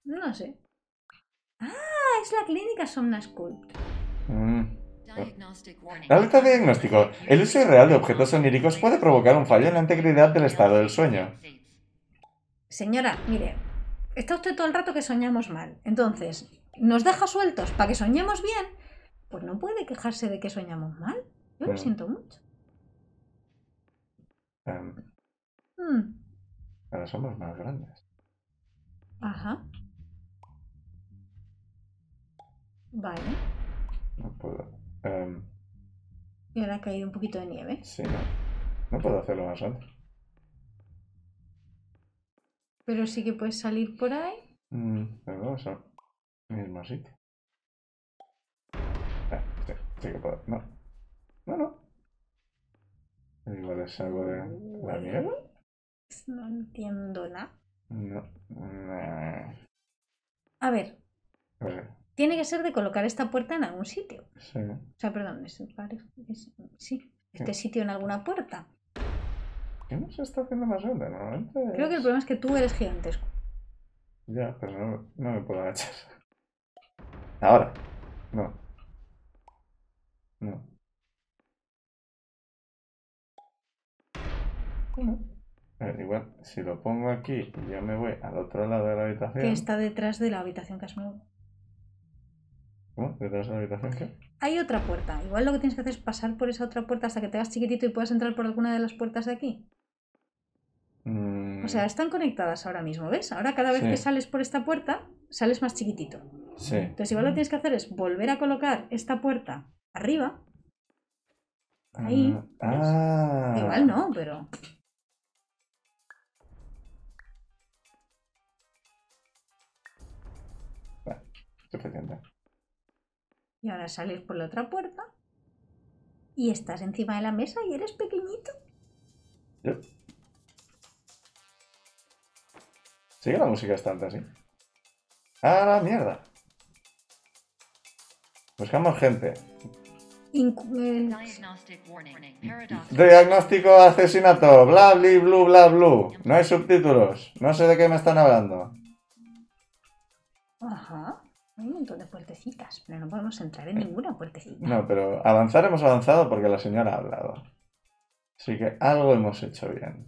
No sé. Ah, es la clínica Somnasculpt. Mm. La alerta de diagnóstico. El uso irreal de objetos oníricos puede provocar un fallo en la integridad del estado del sueño. Señora, mire, está usted todo el rato que soñamos mal. Entonces, ¿nos deja sueltos para que soñemos bien? Pues no puede quejarse de que soñamos mal. Yo lo Mm. siento mucho. Um, Mm. ahora somos más grandes. Ajá. Vale. No puedo. Um, Y ahora ha caído un poquito de nieve. sí, no. No puedo hacerlo más alto. Pero sí que puedes salir por ahí. Mm, pero vamos al mismo sitio. Ah, sí, sí que puedo. No. No, no. Igual es algo de la nieve. No entiendo nada. No. Nah. A ver, A ver, tiene que ser de colocar esta puerta en algún sitio. sí. O sea, perdón, es, es- sí, este ¿Qué? sitio en alguna puerta. ¿Qué no se está haciendo más grande? Normalmente Creo que el es- problema es que tú eres gigantesco. Ya, pero no, no me puedo agachar. Ahora. No. No. No. A ver, igual, si lo pongo aquí y yo me voy al otro lado de la habitación. Que está detrás de la habitación que has movido. ¿Cómo? ¿Detrás de la habitación qué? Hay otra puerta. Igual lo que tienes que hacer es pasar por esa otra puerta hasta que te hagas chiquitito y puedas entrar por alguna de las puertas de aquí. Mm, O sea, están conectadas ahora mismo, ¿ves? Ahora cada vez Sí. que sales por esta puerta, sales más chiquitito. sí. Entonces igual lo que tienes que hacer es volver a colocar esta puerta arriba. Ahí. Ah. ¿ves? Igual no, pero... Vale, suficiente. Y ahora sales por la otra puerta. Y estás encima de la mesa y eres pequeñito. Yep. Sigue la música esta alta, sí. ¡Ah, la mierda! Buscamos gente. Incu- eh, Diagnóstico asesinato. Bla, bli, blu, bla, blu. No hay subtítulos. No sé de qué me están hablando. Ajá. Hay un montón de puertecitas, pero no podemos entrar en ninguna puertecita. No, pero avanzar hemos avanzado porque la señora ha hablado. Así que algo hemos hecho bien.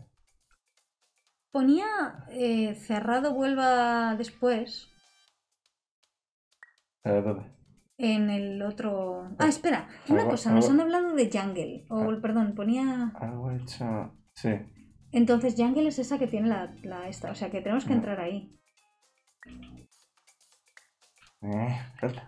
Ponía eh, cerrado, vuelva después. ¿Eh, ¿Dónde? En el otro... Ah, espera, una Algo- cosa, nos algo- han hablado de Jungle. O, Ah. perdón, ponía... Algo he hecho... Sí. Entonces Jungle es esa que tiene la, la esta, o sea que tenemos que Ah. entrar ahí. Eh, falta.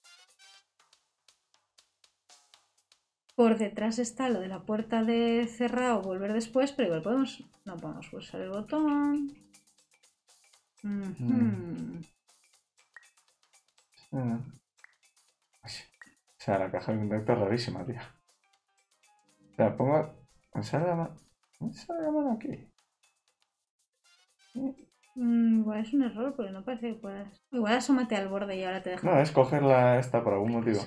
Por detrás está lo de la puerta de cerrado, volver después, pero igual podemos... No podemos pulsar el botón. Ujú. Mm. Mm. O sea, la caja de contacto es rarísima, tío. O sea, pongo... ¿Me sale la mano? ¿Me sale la mano aquí? Mm, igual es un error porque no parece que puedas... Igual asómate al borde y ahora te deja... No, es cogerla esta por algún motivo.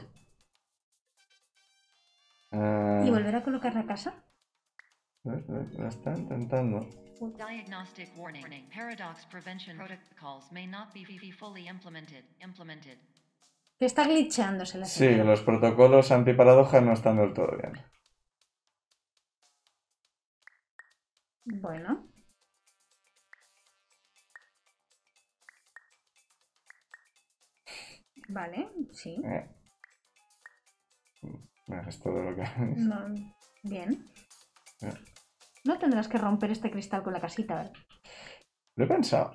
Ah, ¿Y volver a colocar la casa? eh, eh, la está intentando. Diagnostic warning. Paradox prevention protocols may not be fully implemented. Implemented. Que está glitchándose la Sí, señal. los protocolos antiparadoja no están del todo bien. Bueno. Vale, sí. Eh. Bueno, es todo lo que... No, bien. Eh. No tendrás que romper este cristal con la casita, ¿verdad? Lo he pensado.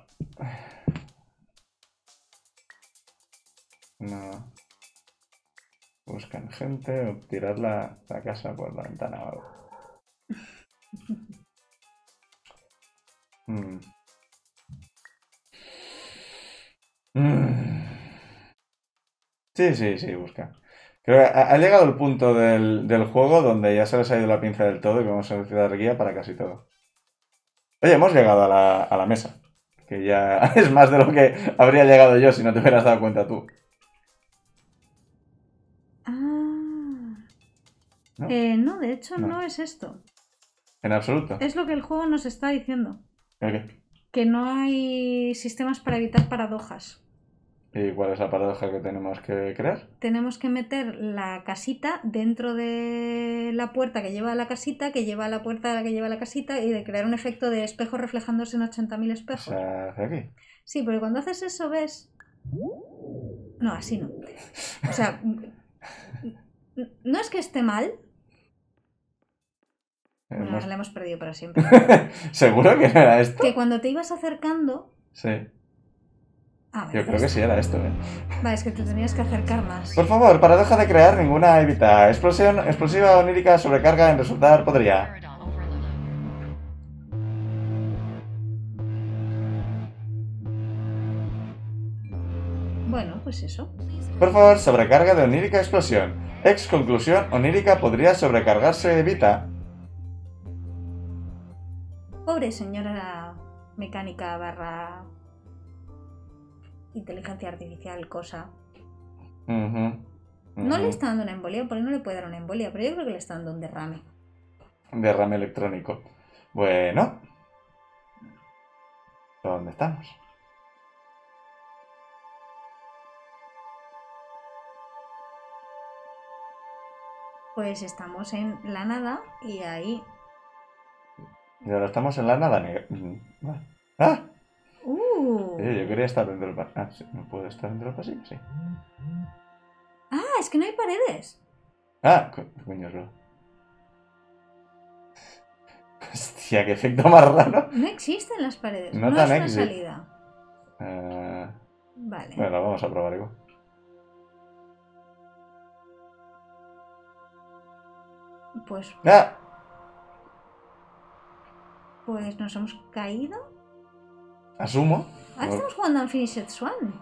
No. Buscan gente o tirar la, la casa por la ventana o algo. Mm. Mm. Sí, sí, sí, busca. Creo que ha, ha llegado el punto del, del juego donde ya se les ha ido la pinza del todo y que vamos a necesitar guía para casi todo. Oye, hemos llegado a la, a la mesa. Que ya es más de lo que habría llegado yo si no te hubieras dado cuenta tú. Ah. ¿No? Eh, no, de hecho No. no es esto. En absoluto. Es lo que el juego nos está diciendo. ¿El qué? Que no hay sistemas para evitar paradojas. ¿Y cuál es la paradoja que tenemos que crear? Tenemos que meter la casita dentro de la puerta que lleva a la casita, que lleva a la puerta que lleva a la casita, y de crear un efecto de espejo reflejándose en ochenta mil O espejos. sea, hacia aquí. Sí, pero cuando haces eso ves... No, así no. O sea, no es que esté mal. Bueno, Hemos- ahora la hemos perdido para siempre. ¿Seguro que no era esto? Que cuando te ibas acercando... Sí. A ver, Yo creo que sí era esto, ¿eh? Vale, es que te tenías que acercar más. Por favor, paradoja de crear ninguna evita. Explosión explosiva onírica sobrecarga en resultar podría. Paradox overload. Bueno, pues eso. Por favor, sobrecarga de onírica explosión. Ex conclusión onírica podría sobrecargarse evita. Pobre señora mecánica barra inteligencia artificial cosa. Ujú, No ujú. le está dando una embolia, porque no le puede dar una embolia, pero yo creo que le está dando un derrame. Derrame electrónico. Bueno. ¿Dónde estamos? Pues estamos en la nada y ahí... Y ahora estamos en la nada negra. ¡Ah! ¡Uh! Eh, yo quería estar dentro del pasillo. Ah, sí, ¿no puedo estar dentro del pasillo? Sí. ¡Ah! Es que no hay paredes. Ah, co- coño, es verdad. Hostia, qué efecto más raro. No existen las paredes. No No, tan es una exit. salida. Eh, Vale. bueno, vamos a probar igual. Pues, ¡Ah! pues nos hemos caído. Asumo. Ah, estamos jugando a Unfinished Swan.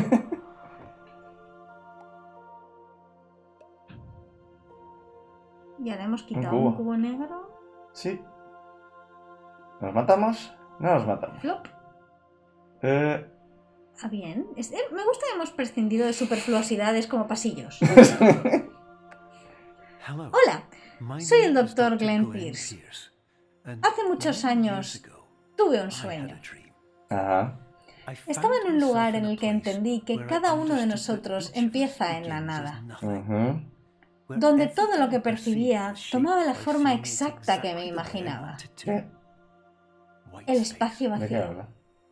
Y ahora hemos quitado cubo. un cubo negro. Sí. ¿Nos matamos? No nos matamos. Flop. Eh... Ah, bien. Es- eh, me gusta que hemos prescindido de superfluosidades como pasillos. Hola, soy el doctor Glenn Pierce. Hace muchos años tuve un sueño. Ajá. Estaba en un lugar en el que entendí que cada uno de nosotros empieza en la nada, Ujú. donde todo lo que percibía tomaba la forma exacta que me imaginaba. ¿Qué? El espacio ¿De qué vacío. habla?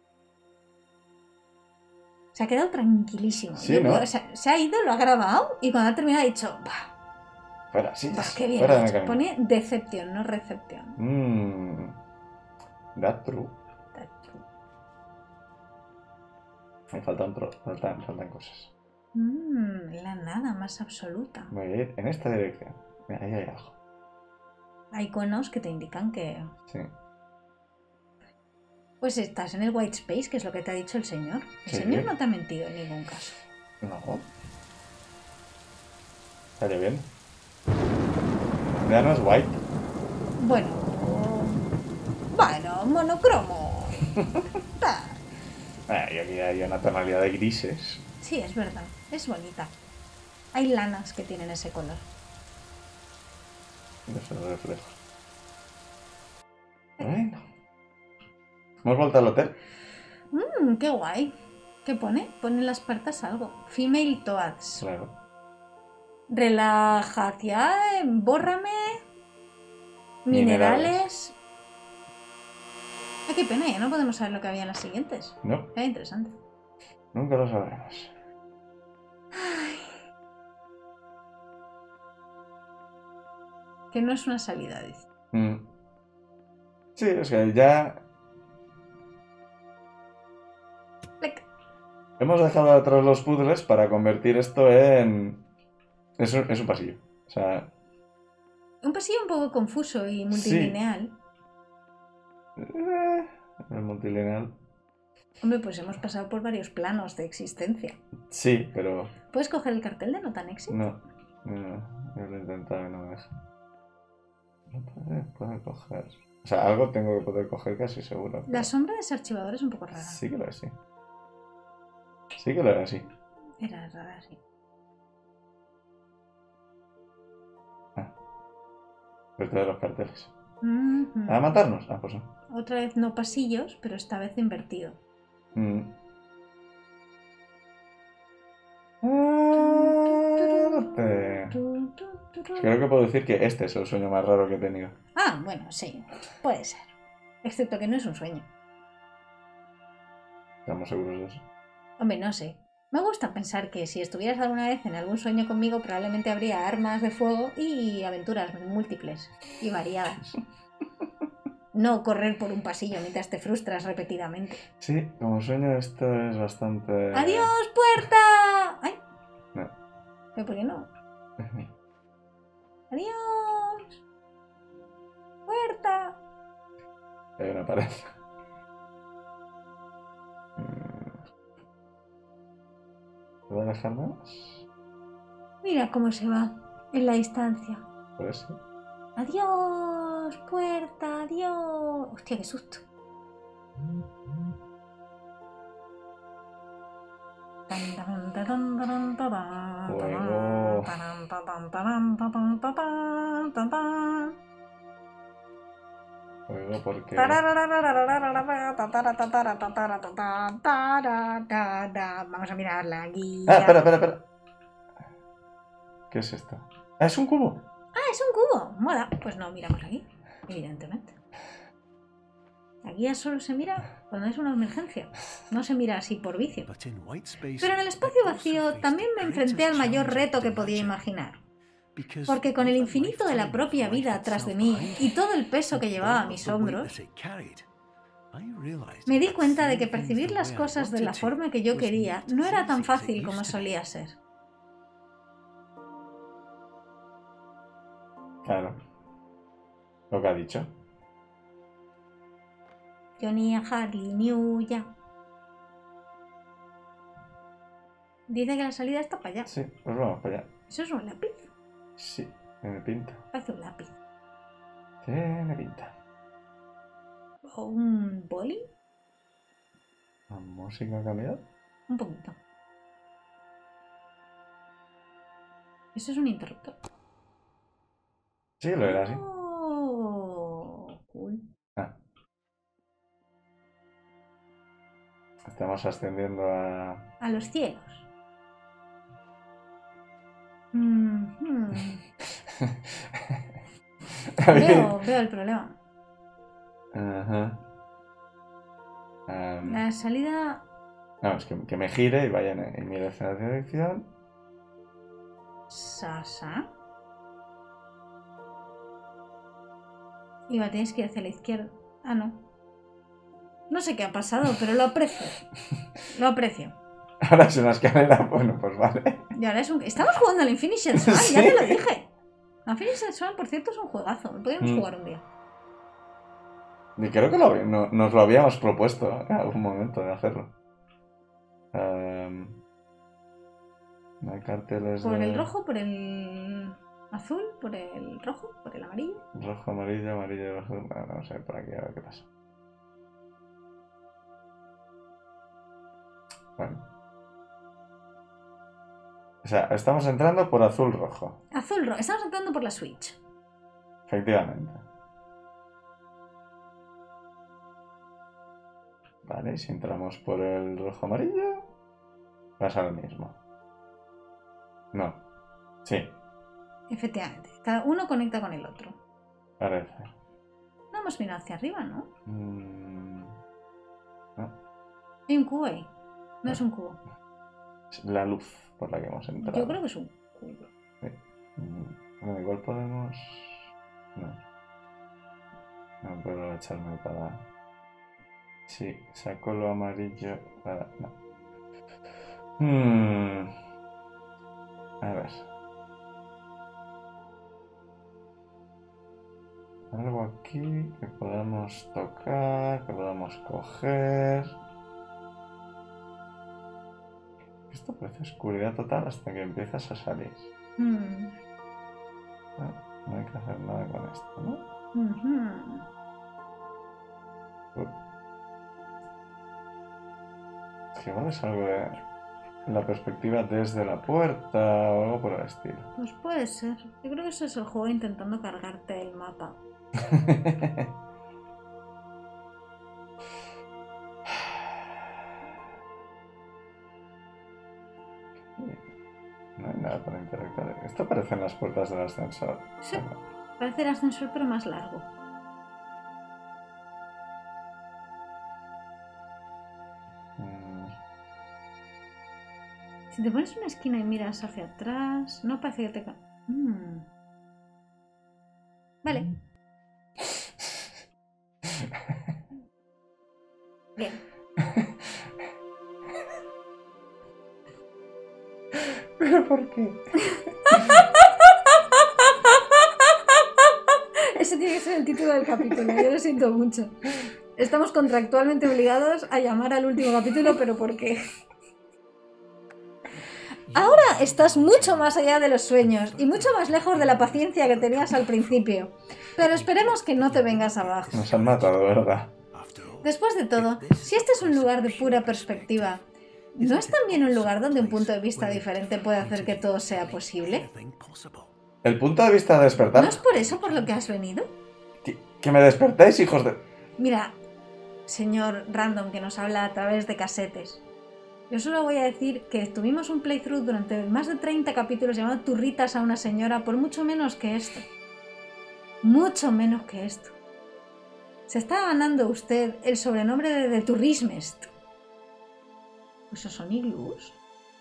Se ha quedado tranquilísimo. Sí, Yo- ¿no? o sea, se ha ido, lo ha grabado y cuando ha terminado ha dicho, bah, Fuera, sí. bah, qué bien. Fuera de lo mi he hecho". camino. Pone decepción, no recepción. Mmm. That true. Me faltan, pro- faltan, faltan cosas. Mm, la nada más absoluta. Voy a ir en esta dirección. Mira, ahí hay algo. Hay iconos que te indican que... Sí. Pues estás en el white space, que es lo que te ha dicho el señor. El Sí. señor no te ha mentido en ningún caso. No. Está lloviendo. Ya no es white. Bueno... Bueno, monocromo. Ah, Ah, y aquí hay una tonalidad de grises. sí, es verdad. Es bonita. Hay lanas que tienen ese color. De esos reflejos. Bueno. ¿Hemos vuelto al hotel? Mmm, qué guay. ¿Qué pone? Pone en las puertas algo. Female Toads. Claro. Relajación, bórrame. Minerales. Ay, qué pena, ya no podemos saber lo que había en las siguientes. No, Era interesante. nunca lo sabremos. Que no es una salida, dice. Mm. Sí, es que ya Plec. hemos dejado atrás los puzzles para convertir esto en... Es un, es un pasillo. O sea... Un pasillo un poco confuso y multilineal. eh, el multilineal. Hombre, pues hemos pasado por varios planos de existencia. Sí, pero... ¿Puedes coger el cartel de No Tan Exit? No. No, yo lo he intentado y no me deja. No puede, puede coger... O sea, algo tengo que poder coger casi seguro. pero- La sombra de ese archivador es un poco rara. Sí que lo es, sí. Sí que lo era, sí. Era rara, sí. Pero de los carteles. Mhm. ¿A matarnos? Ah, pues no. Otra vez no pasillos, pero esta vez invertido. Mm. Creo que puedo decir que este es el sueño más raro que he tenido. Ah, bueno, sí, puede ser. Excepto que no es un sueño. ¿Estamos seguros de eso? Hombre, no sé. Me gusta pensar que si estuvieras alguna vez en algún sueño conmigo, probablemente habría armas de fuego y aventuras múltiples y variadas. No correr por un pasillo mientras te frustras repetidamente. Sí, como sueño esto es bastante... ¡Adiós, puerta! ¡Ay! No. ¿Pero por qué no? ¡Adiós! ¡Puerta! Hay una pared. ¿Puedo alejar más? Mira cómo se va en la distancia. Pues sí. ¡Adiós, puerta! ¡Adiós! ¡Hostia, qué susto! Luego... Luego porque... Vamos a mirar la guía. Ah, espera, espera, espera. ¿Qué es esto? Ah, es un cubo. Ah, es un cubo. Mola. Pues no, miramos aquí, evidentemente. La guía solo se mira cuando es una emergencia. No se mira así por vicio. Pero en el espacio vacío también me enfrenté al mayor reto que podía imaginar. Porque con el infinito de la propia vida atrás de mí y todo el peso que llevaba a mis hombros, me di cuenta de que percibir las cosas de la forma que yo quería no era tan fácil como solía ser. Claro. Lo que ha dicho. Johnny a Harley, New ya. Dice que la salida está para allá. Sí, pues vamos para allá. ¿Eso es un lápiz? Sí, tiene pinta. Parece un lápiz. Tiene pinta. ¿O un boli? ¿La música ha cambiado? Un poquito. Eso es un interruptor. Sí, lo era así. Oh, cool. Ah. Estamos ascendiendo a... A los cielos. Mm, hmm. veo, veo el problema. Ajá. Um, La salida... no, es que, que me gire y vaya en, en mi dirección. Sasa. Y va, tienes que ir hacia la izquierda. Ah, no. No sé qué ha pasado, pero lo aprecio. Lo aprecio. Ahora es una escalera, bueno, pues vale. Y ahora es un... Estamos jugando al Infinite Swan, Sí. ya te lo dije. Infinite Swan, por cierto, es un juegazo. Lo podríamos Mm. jugar un día. Y creo que lo, no, nos lo habíamos propuesto en algún momento de hacerlo. Um, no hay carteles Por de... el rojo, por el azul, por el rojo, por el amarillo. Rojo, amarillo, amarillo, rojo... Bueno, vamos a ver por aquí a ver qué pasa. Bueno. O sea, estamos entrando por azul-rojo. Azul, rojo. Estamos entrando por la Switch. Efectivamente. Vale, y si entramos por el rojo-amarillo, pasa lo mismo. No. Sí, Efectivamente. Cada uno conecta con el otro. parece. No hemos mirado hacia arriba, ¿no? Mm, no. Hay un cubo ahí. No es un cubo. Es la luz por la que hemos entrado. Yo creo que es un cubo. Sí. Mm, bueno, igual podemos... No. No puedo echarme para... Sí, saco lo amarillo para... No. Hmm. A ver. Algo aquí que podamos tocar, que podamos coger. Esto parece oscuridad total hasta que empiezas a salir. Mm. No, no hay que hacer nada con esto, ¿no? Uh-huh. Uh. Es que igual es algo de... la perspectiva desde la puerta o algo por el estilo. Pues puede ser. Yo creo que eso es el juego intentando cargarte el mapa. No hay nada para interactuar. Esto aparece en las puertas del ascensor. Sí, parece el ascensor pero más largo. Mm. Si te pones en una esquina y miras hacia atrás, no parece que te... ca- Mm. Vale. Bien. ¿Pero por qué? Ese tiene que ser el título del capítulo, yo lo siento mucho. Estamos contractualmente obligados a llamar al último capítulo, pero ¿por qué? Ahora estás mucho más allá de los sueños y mucho más lejos de la paciencia que tenías al principio. Pero esperemos que no te vengas abajo. Nos han matado, ¿verdad? Después de todo, si este es un lugar de pura perspectiva, ¿no es también un lugar donde un punto de vista diferente puede hacer que todo sea posible? El punto de vista de despertar... ¿No es por eso por lo que has venido? ¿Que, que me despertéis, hijos de...? Mira, señor Random que nos habla a través de casetes. Yo solo voy a decir que tuvimos un playthrough durante más de treinta capítulos llamado Turritas a una señora por mucho menos que esto. Mucho menos que esto. Se está ganando usted el sobrenombre de, de Turrismest. ¿Esos son iglús?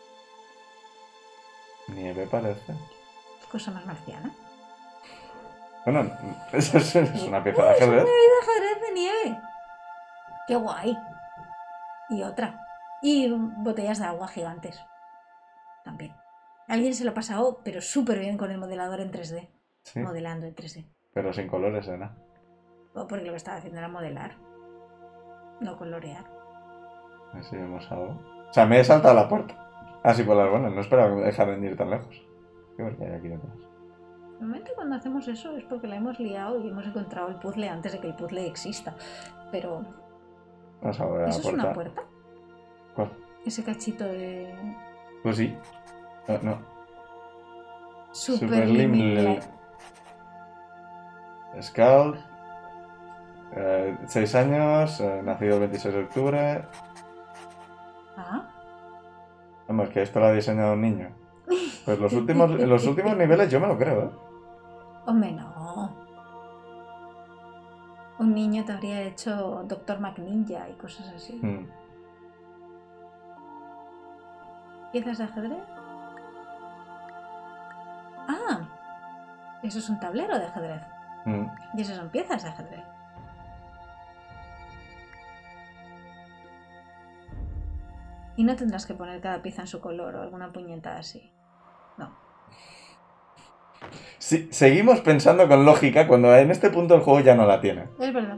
Nieve parece. ¿Qué cosa más marciana? Bueno, eso es, es una pieza de ¡Oh, ajedrez. es una de ajedrez de nieve! ¡Qué guay! Y otra. Y botellas de agua gigantes. También. Alguien se lo ha pasado, pero súper bien con el modelador en tres D. Sí, Modelando en tres D. pero sin colores, ¿eh? ¿no? O porque lo que estaba haciendo era modelar. No colorear. Así vemos algo. O sea, me he saltado la puerta. Así por las buenas, no esperaba que me dejaran ir tan lejos. ¿Qué ver qué hay aquí detrás? Normalmente cuando hacemos eso es porque la hemos liado y hemos encontrado el puzzle antes de que el puzzle exista. Pero... Vamos a ver a la ¿eso es puerta. una puerta? ¿Cuál? Ese cachito de... Pues sí. No, no. Super, Super Limit Light. Scout. Eh, seis años, eh, nacido el veintiséis de octubre. Ah. Vamos, que esto lo ha diseñado un niño. Pues los últimos, los últimos niveles yo me lo creo, ¿eh? Hombre, no. Un niño te habría hecho Doctor McNinja y cosas así. Mm. ¿Piezas de ajedrez? Ah, eso es un tablero de ajedrez. Mm. Y esas son piezas de ajedrez. Y no tendrás que poner cada pieza en su color o alguna puñeta así. No. Sí, seguimos pensando con lógica cuando en este punto el juego ya no la tiene. Es verdad.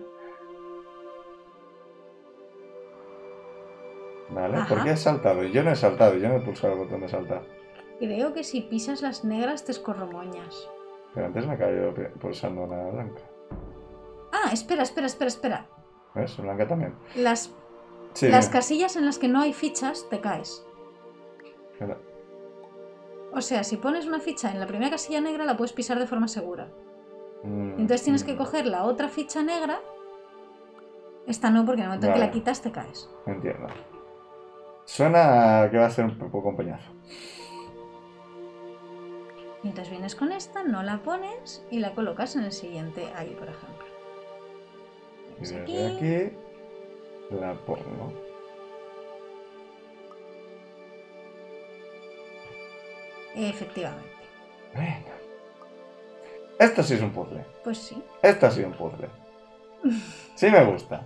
¿Vale? Ajá. ¿Por qué he saltado? Yo no he saltado, yo no he pulsado el botón de saltar. Creo que si pisas las negras te escorromoñas. Pero antes me he caído pulsando una blanca. Ah, espera, espera, espera, espera. ¿Ves? Blanca también. Las, Sí, las mira. casillas en las que no hay fichas te caes. Espera. O sea, si pones una ficha en la primera casilla negra la puedes pisar de forma segura. Mm, Entonces tienes que mm, coger la otra ficha negra. Esta no, porque en el momento en que Vale. la quitas te caes. Entiendo. Suena a que va a ser un poco un peñazo. Y entonces vienes con esta, no la pones y la colocas en el siguiente ahí, por ejemplo. Y Vienes desde aquí. aquí la pongo. Efectivamente. Venga. Esto sí es un puzzle. Pues sí. Esto sí es un puzzle. Sí me gusta.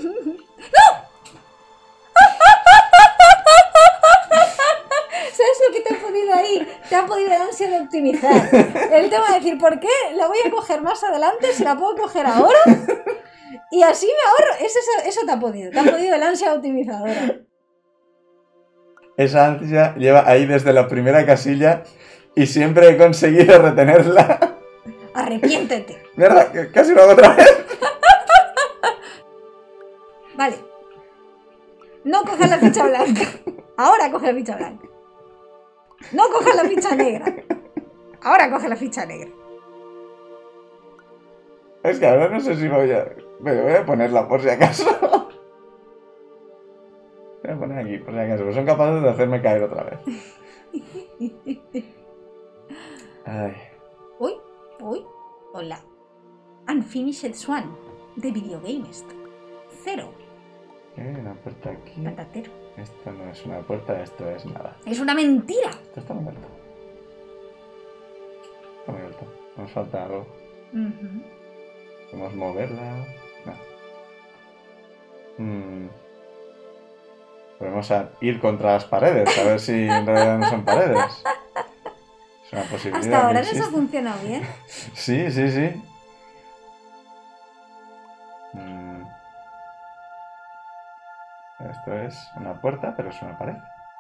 ¿Sabes lo que te ha podido ahí? Te ha podido el ansia de optimizar. El tema de decir, ¿por qué la voy a coger más adelante si la puedo coger ahora? Y así me ahorro. Eso, eso, eso te ha podido. Te ha podido el ansia optimizadora. Esa ansia lleva ahí desde la primera casilla y siempre he conseguido retenerla. Arrepiéntete. Mierda, que casi lo hago otra vez. Vale. No cojas la ficha blanca. Ahora coge la ficha blanca. No cojas la ficha negra. Ahora coge la ficha negra. Es que ahora no sé si voy a... Pero voy a ponerla por si acaso. Voy a poner aquí por si acaso. Pues son capaces de hacerme caer otra vez. Ay. Uy, uy, hola. Unfinished Swan, de Videogamest. Cero. ¿Qué? Una puerta aquí. Patatero. Esto no es una puerta, esto es nada. ¡Es una mentira! Esto está muy alto. Está muy alto. Nos falta algo. Uh-huh. Podemos moverla. No. Hmm. Podemos a ir contra las paredes, a ver si en realidad no son paredes. Es una posibilidad. Hasta ahora que nos ha existe. funcionado bien. Sí, sí, sí. Mm. Esto es una puerta, pero es una pared.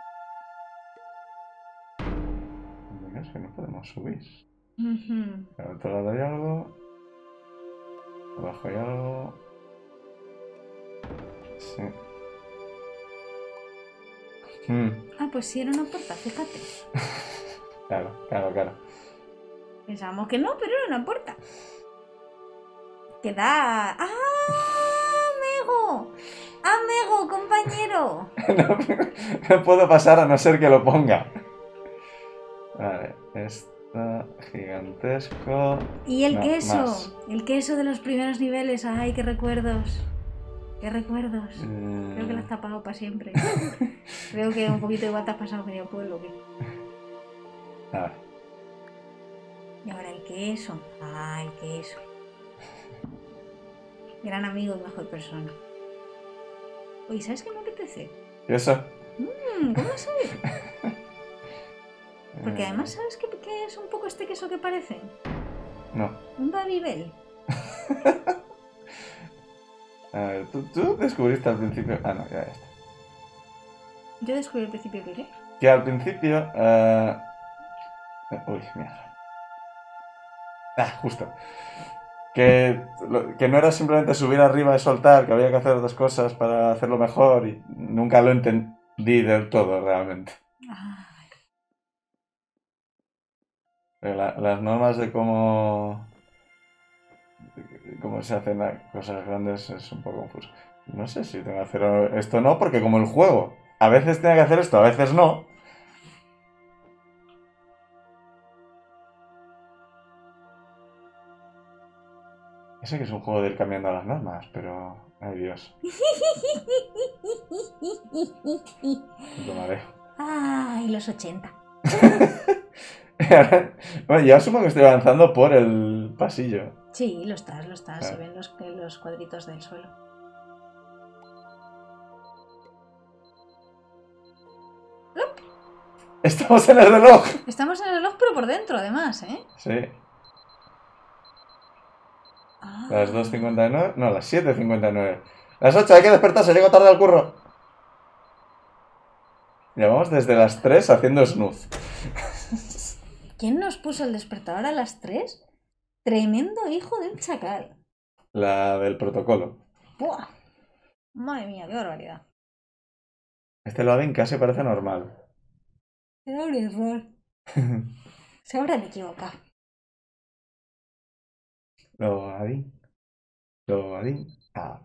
Venga, es que no podemos subir. Uh-huh. Al otro lado hay algo. Abajo hay algo. Sí. Mm. Ah, pues sí, era una puerta, fíjate. Claro, claro, claro. Pensábamos que no, pero era una puerta. Que da... ¡Ah! ¡Amigo! ¡Amigo, compañero! No, no puedo pasar a no ser que lo ponga. Vale, esto gigantesco. Y el No, queso. más. El queso de los primeros niveles. ¡Ay, qué recuerdos! ¡Qué recuerdos! Mm. Creo que lo has tapado para siempre. Creo que un poquito igual te has pasado medio pueblo. ¿Qué? A ver. Y ahora el queso. ¡Ah, el queso! Gran amigo y mejor persona. Oye, ¿sabes qué me apetece? ¿Y eso? Mmm, ¿cómo sabes? Porque además, ¿sabes qué, qué es un poco este queso que parece? No. Un Babybel. A ver, ¿tú, tú descubriste al principio... Ah, no, ya está. Yo descubrí al principio que qué. Que al principio... eh, Uy, mierda. Ah, justo. Que, lo- que no era simplemente subir arriba y soltar, que había que hacer otras cosas para hacerlo mejor y nunca lo entendí del todo realmente. Ay, Pero la- las normas de cómo... de cómo se hacen las cosas grandes es un poco confuso. No sé si tengo que hacer esto o no, porque como el juego a veces tiene que hacer esto, a veces no. Ya sé que es un juego de ir cambiando las normas, pero... Ay, Dios. Lo mareo. ay, los ochenta. Bueno, ya asumo que estoy avanzando por el pasillo. Sí, lo estás, lo estás. Se Ah. ven los, los cuadritos del suelo. ¡Estamos en el reloj! Estamos en el reloj, pero por dentro, además, ¿eh? Sí, Ah. las dos cincuenta y nueve... No, las siete cincuenta y nueve. Las ocho, hay que despertarse, llego tarde al curro. Llevamos desde las tres haciendo snooze. ¿Quién nos puso el despertador a las tres? Tremendo hijo de un chacal. La del protocolo. ¡Buah! Madre mía, qué barbaridad. Este loading casi parece normal. Era un error. Se habrán equivocado. Loading. Loading. Ah.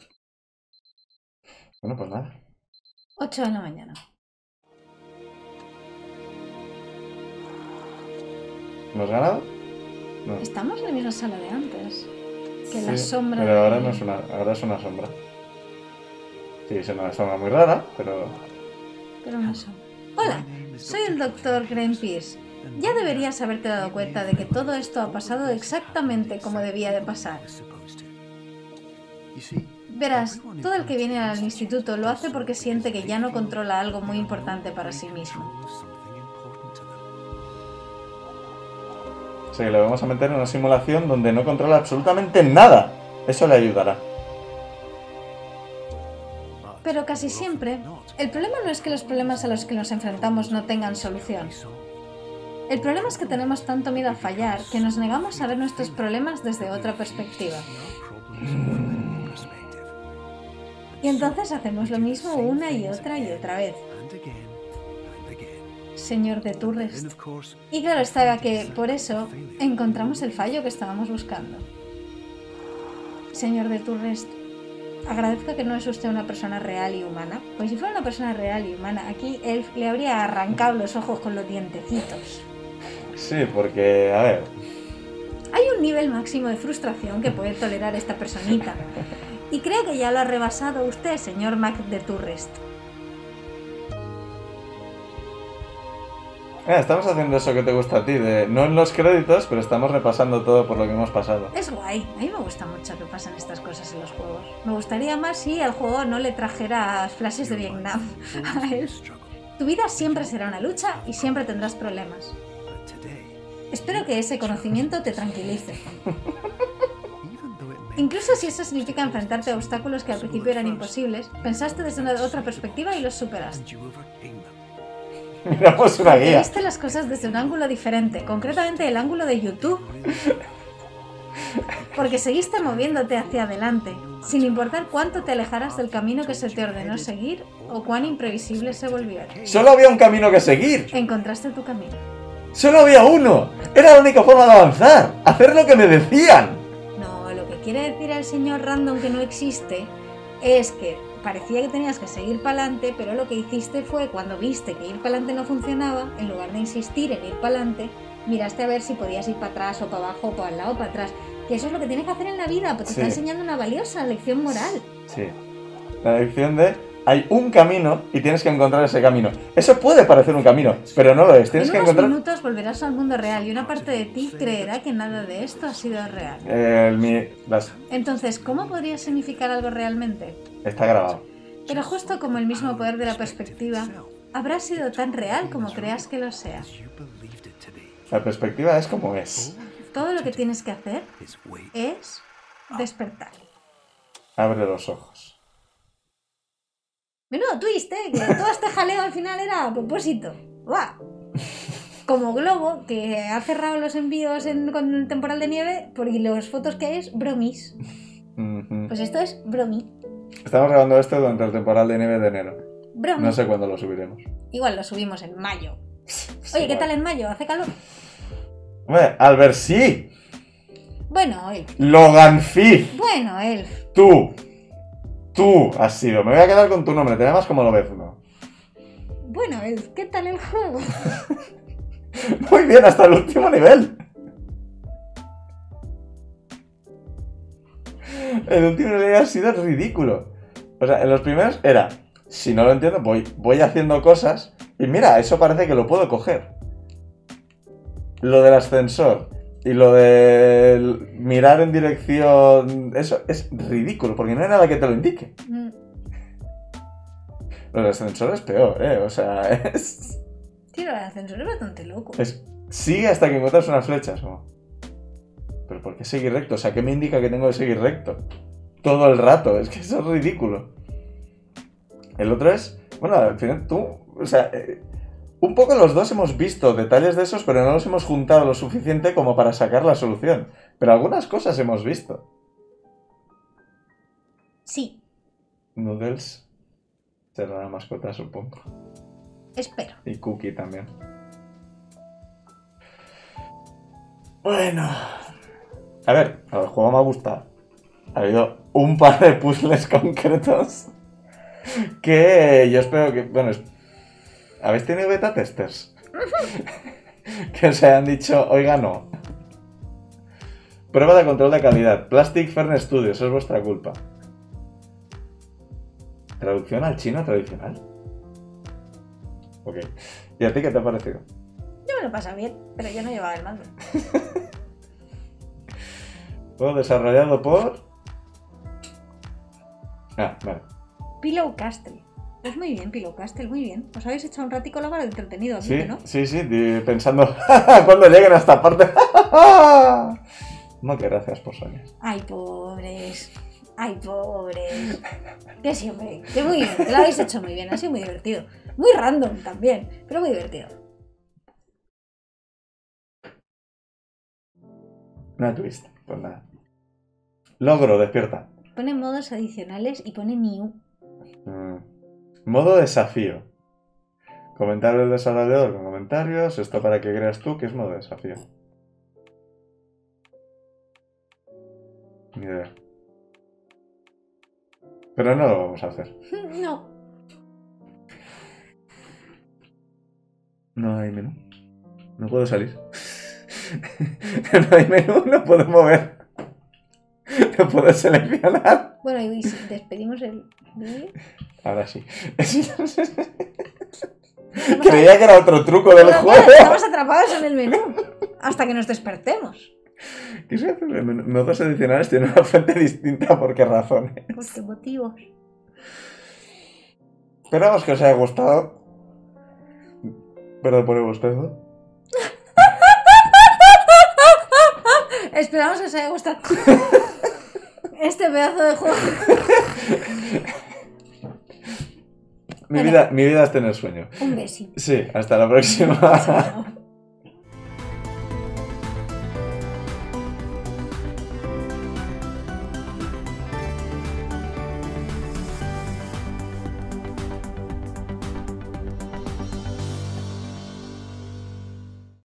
Bueno, pues nada. ocho de la mañana. ¿Hemos ganado? No. Estamos en la misma sala de antes. Que la Sí, sombra. Pero de- ahora no es una, ahora es una sombra. Sí, es una sombra muy rara, pero... Pero una sombra. Hola, soy el doctor Glenn Pierce. Ya deberías haberte dado cuenta de que todo esto ha pasado exactamente como debía de pasar. Verás, todo el que viene al instituto lo hace porque siente que ya no controla algo muy importante para sí mismo. Sí, le vamos a meter en una simulación donde no controla absolutamente nada. Eso le ayudará. Pero casi siempre, el problema no es que los problemas a los que nos enfrentamos no tengan solución. El problema es que tenemos tanto miedo a fallar que nos negamos a ver nuestros problemas desde otra perspectiva. Y entonces hacemos lo mismo una y otra y otra vez. Señor de Turrest. Y claro está que por eso encontramos el fallo que estábamos buscando. Señor de Turrest, agradezco que no es usted una persona real y humana. Pues si fuera una persona real y humana, aquí él le habría arrancado los ojos con los dientecitos. Sí, porque, a ver... Hay un nivel máximo de frustración que puede tolerar esta personita. Y creo que ya lo ha rebasado usted, señor Mac de Turrest. Eh, estamos haciendo eso que te gusta a ti, de no en los créditos, pero estamos repasando todo por lo que hemos pasado. Es guay, a mí me gusta mucho que pasen estas cosas en los juegos. Me gustaría más si el juego no le trajera flashes de Vietnam a él. Tu vida siempre será una lucha y siempre tendrás problemas. Espero que ese conocimiento te tranquilice. Incluso si eso significa enfrentarte a obstáculos que al principio eran imposibles, pensaste desde una otra perspectiva y los superaste. Miramos una guía. Viste las cosas desde un ángulo diferente, concretamente el ángulo de YouTube. Porque seguiste moviéndote hacia adelante, sin importar cuánto te alejaras del camino que se te ordenó seguir o cuán imprevisible se volviera. Solo había un camino que seguir. Encontraste tu camino. Solo había uno. Era la única forma de avanzar. Hacer lo que me decían. No, lo que quiere decir el señor random que no existe es que parecía que tenías que seguir para adelante, pero lo que hiciste fue, cuando viste que ir para adelante no funcionaba, en lugar de insistir en ir para adelante, miraste a ver si podías ir para atrás o para abajo o para el lado o para atrás. Que eso es lo que tienes que hacer en la vida, porque te Sí. está enseñando una valiosa lección moral. Sí. La lección de hay un camino y tienes que encontrar ese camino. Eso puede parecer un camino, pero no lo es. Tienes En que unos encontrar... minutos volverás al mundo real y una parte de ti creerá que nada de esto ha sido real. Eh, el mi... las... Entonces, ¿cómo podría significar algo realmente? Está grabado. Pero justo como el mismo poder de la perspectiva, habrá sido tan real como creas que lo sea. La perspectiva es como es. Todo lo que tienes que hacer es despertar. Abre los ojos. Menudo twist, ¿eh? Que todo este jaleo al final era a propósito. ¡Guau! Como Globo, que ha cerrado los envíos en, con el temporal de nieve, porque las fotos que hay es bromis. Uh-huh. Pues esto es bromi. Estamos grabando esto durante el temporal de nieve de enero. Bromi. No sé cuándo lo subiremos. Igual lo subimos en mayo. Sí, Oye, ¿qué vale. tal en mayo? ¿Hace calor? Bueno, Albert, sí. Bueno, Elf. Logan Fifth. Bueno, Elf. Tú. Tú has sido. Me voy a quedar con tu nombre. Te llamas como lo ves, ¿no? Bueno, Elf. ¿Qué tal el juego? Muy bien, hasta el último nivel. El último nivel ha sido ridículo. O sea, en los primeros era, si no lo entiendo, voy, voy haciendo cosas y mira, eso parece que lo puedo coger. Lo del ascensor y lo de mirar en dirección, eso es ridículo, porque no hay nada que te lo indique. Mm, Lo del ascensor es peor, ¿eh? O sea, es... Tío, el ascensor es bastante loco. es sigue hasta que encuentras unas flechas, ¿no? ¿Pero por qué seguir recto? O sea, ¿qué me indica que tengo que seguir recto? Todo el rato, es que eso es ridículo. El otro es, bueno, al final tú, o sea, eh, un poco los dos hemos visto detalles de esos, pero no los hemos juntado lo suficiente como para sacar la solución. Pero algunas cosas hemos visto. Sí, Noodles será la mascota, supongo. espero. Y Cookie también. Bueno. A ver, el juego me ha gustado. Ha habido un par de puzzles concretos que yo espero que... Bueno, es- ¿habéis tenido beta testers? Que os hayan dicho, oiga, no. Prueba de control de calidad. Plastic Fern Studios, eso es vuestra culpa. ¿Traducción al chino tradicional? Ok. ¿Y a ti qué te ha parecido? Yo me lo he pasado bien, pero yo no llevaba el mando. Juego desarrollado por... Ah, vale. Pillow Castle. Pues muy bien, Pillow Castle, muy bien. Os habéis hecho un ratico lo entretenido aquí, Sí, ¿no? sí, sí, di- pensando cuando lleguen a esta parte. No, que gracias por soñar. Ay, pobres. Ay, pobres. Que sí, hombre. Que muy bien, que lo habéis hecho muy bien. Ha sido muy divertido. Muy random también, pero muy divertido. Una twist, pues nada. Logro, despierta. Pone modos adicionales y pone new. Mm. Modo desafío. Comentario del desarrollador con comentarios. Esto para que creas tú que es modo desafío. Ni idea. Pero no lo vamos a hacer. No. No hay menú. No puedo salir. No hay menú, no puedo mover. No puedo seleccionar. Bueno, y si despedimos el vídeo. Ahora sí. Creía que era otro truco del Bueno, juego. mira, estamos atrapados en el menú hasta que nos despertemos. ¿Qué se hace? Modos adicionales tienen una fuente distinta. ¿Por qué razones? ¿Por qué motivos? Esperamos que os haya gustado. Perdón por el bostezo. Esperamos que os haya gustado este pedazo de juego. Mi Bueno. vida, mi vida es tener sueño. Un besito. Sí, hasta la próxima. Chao.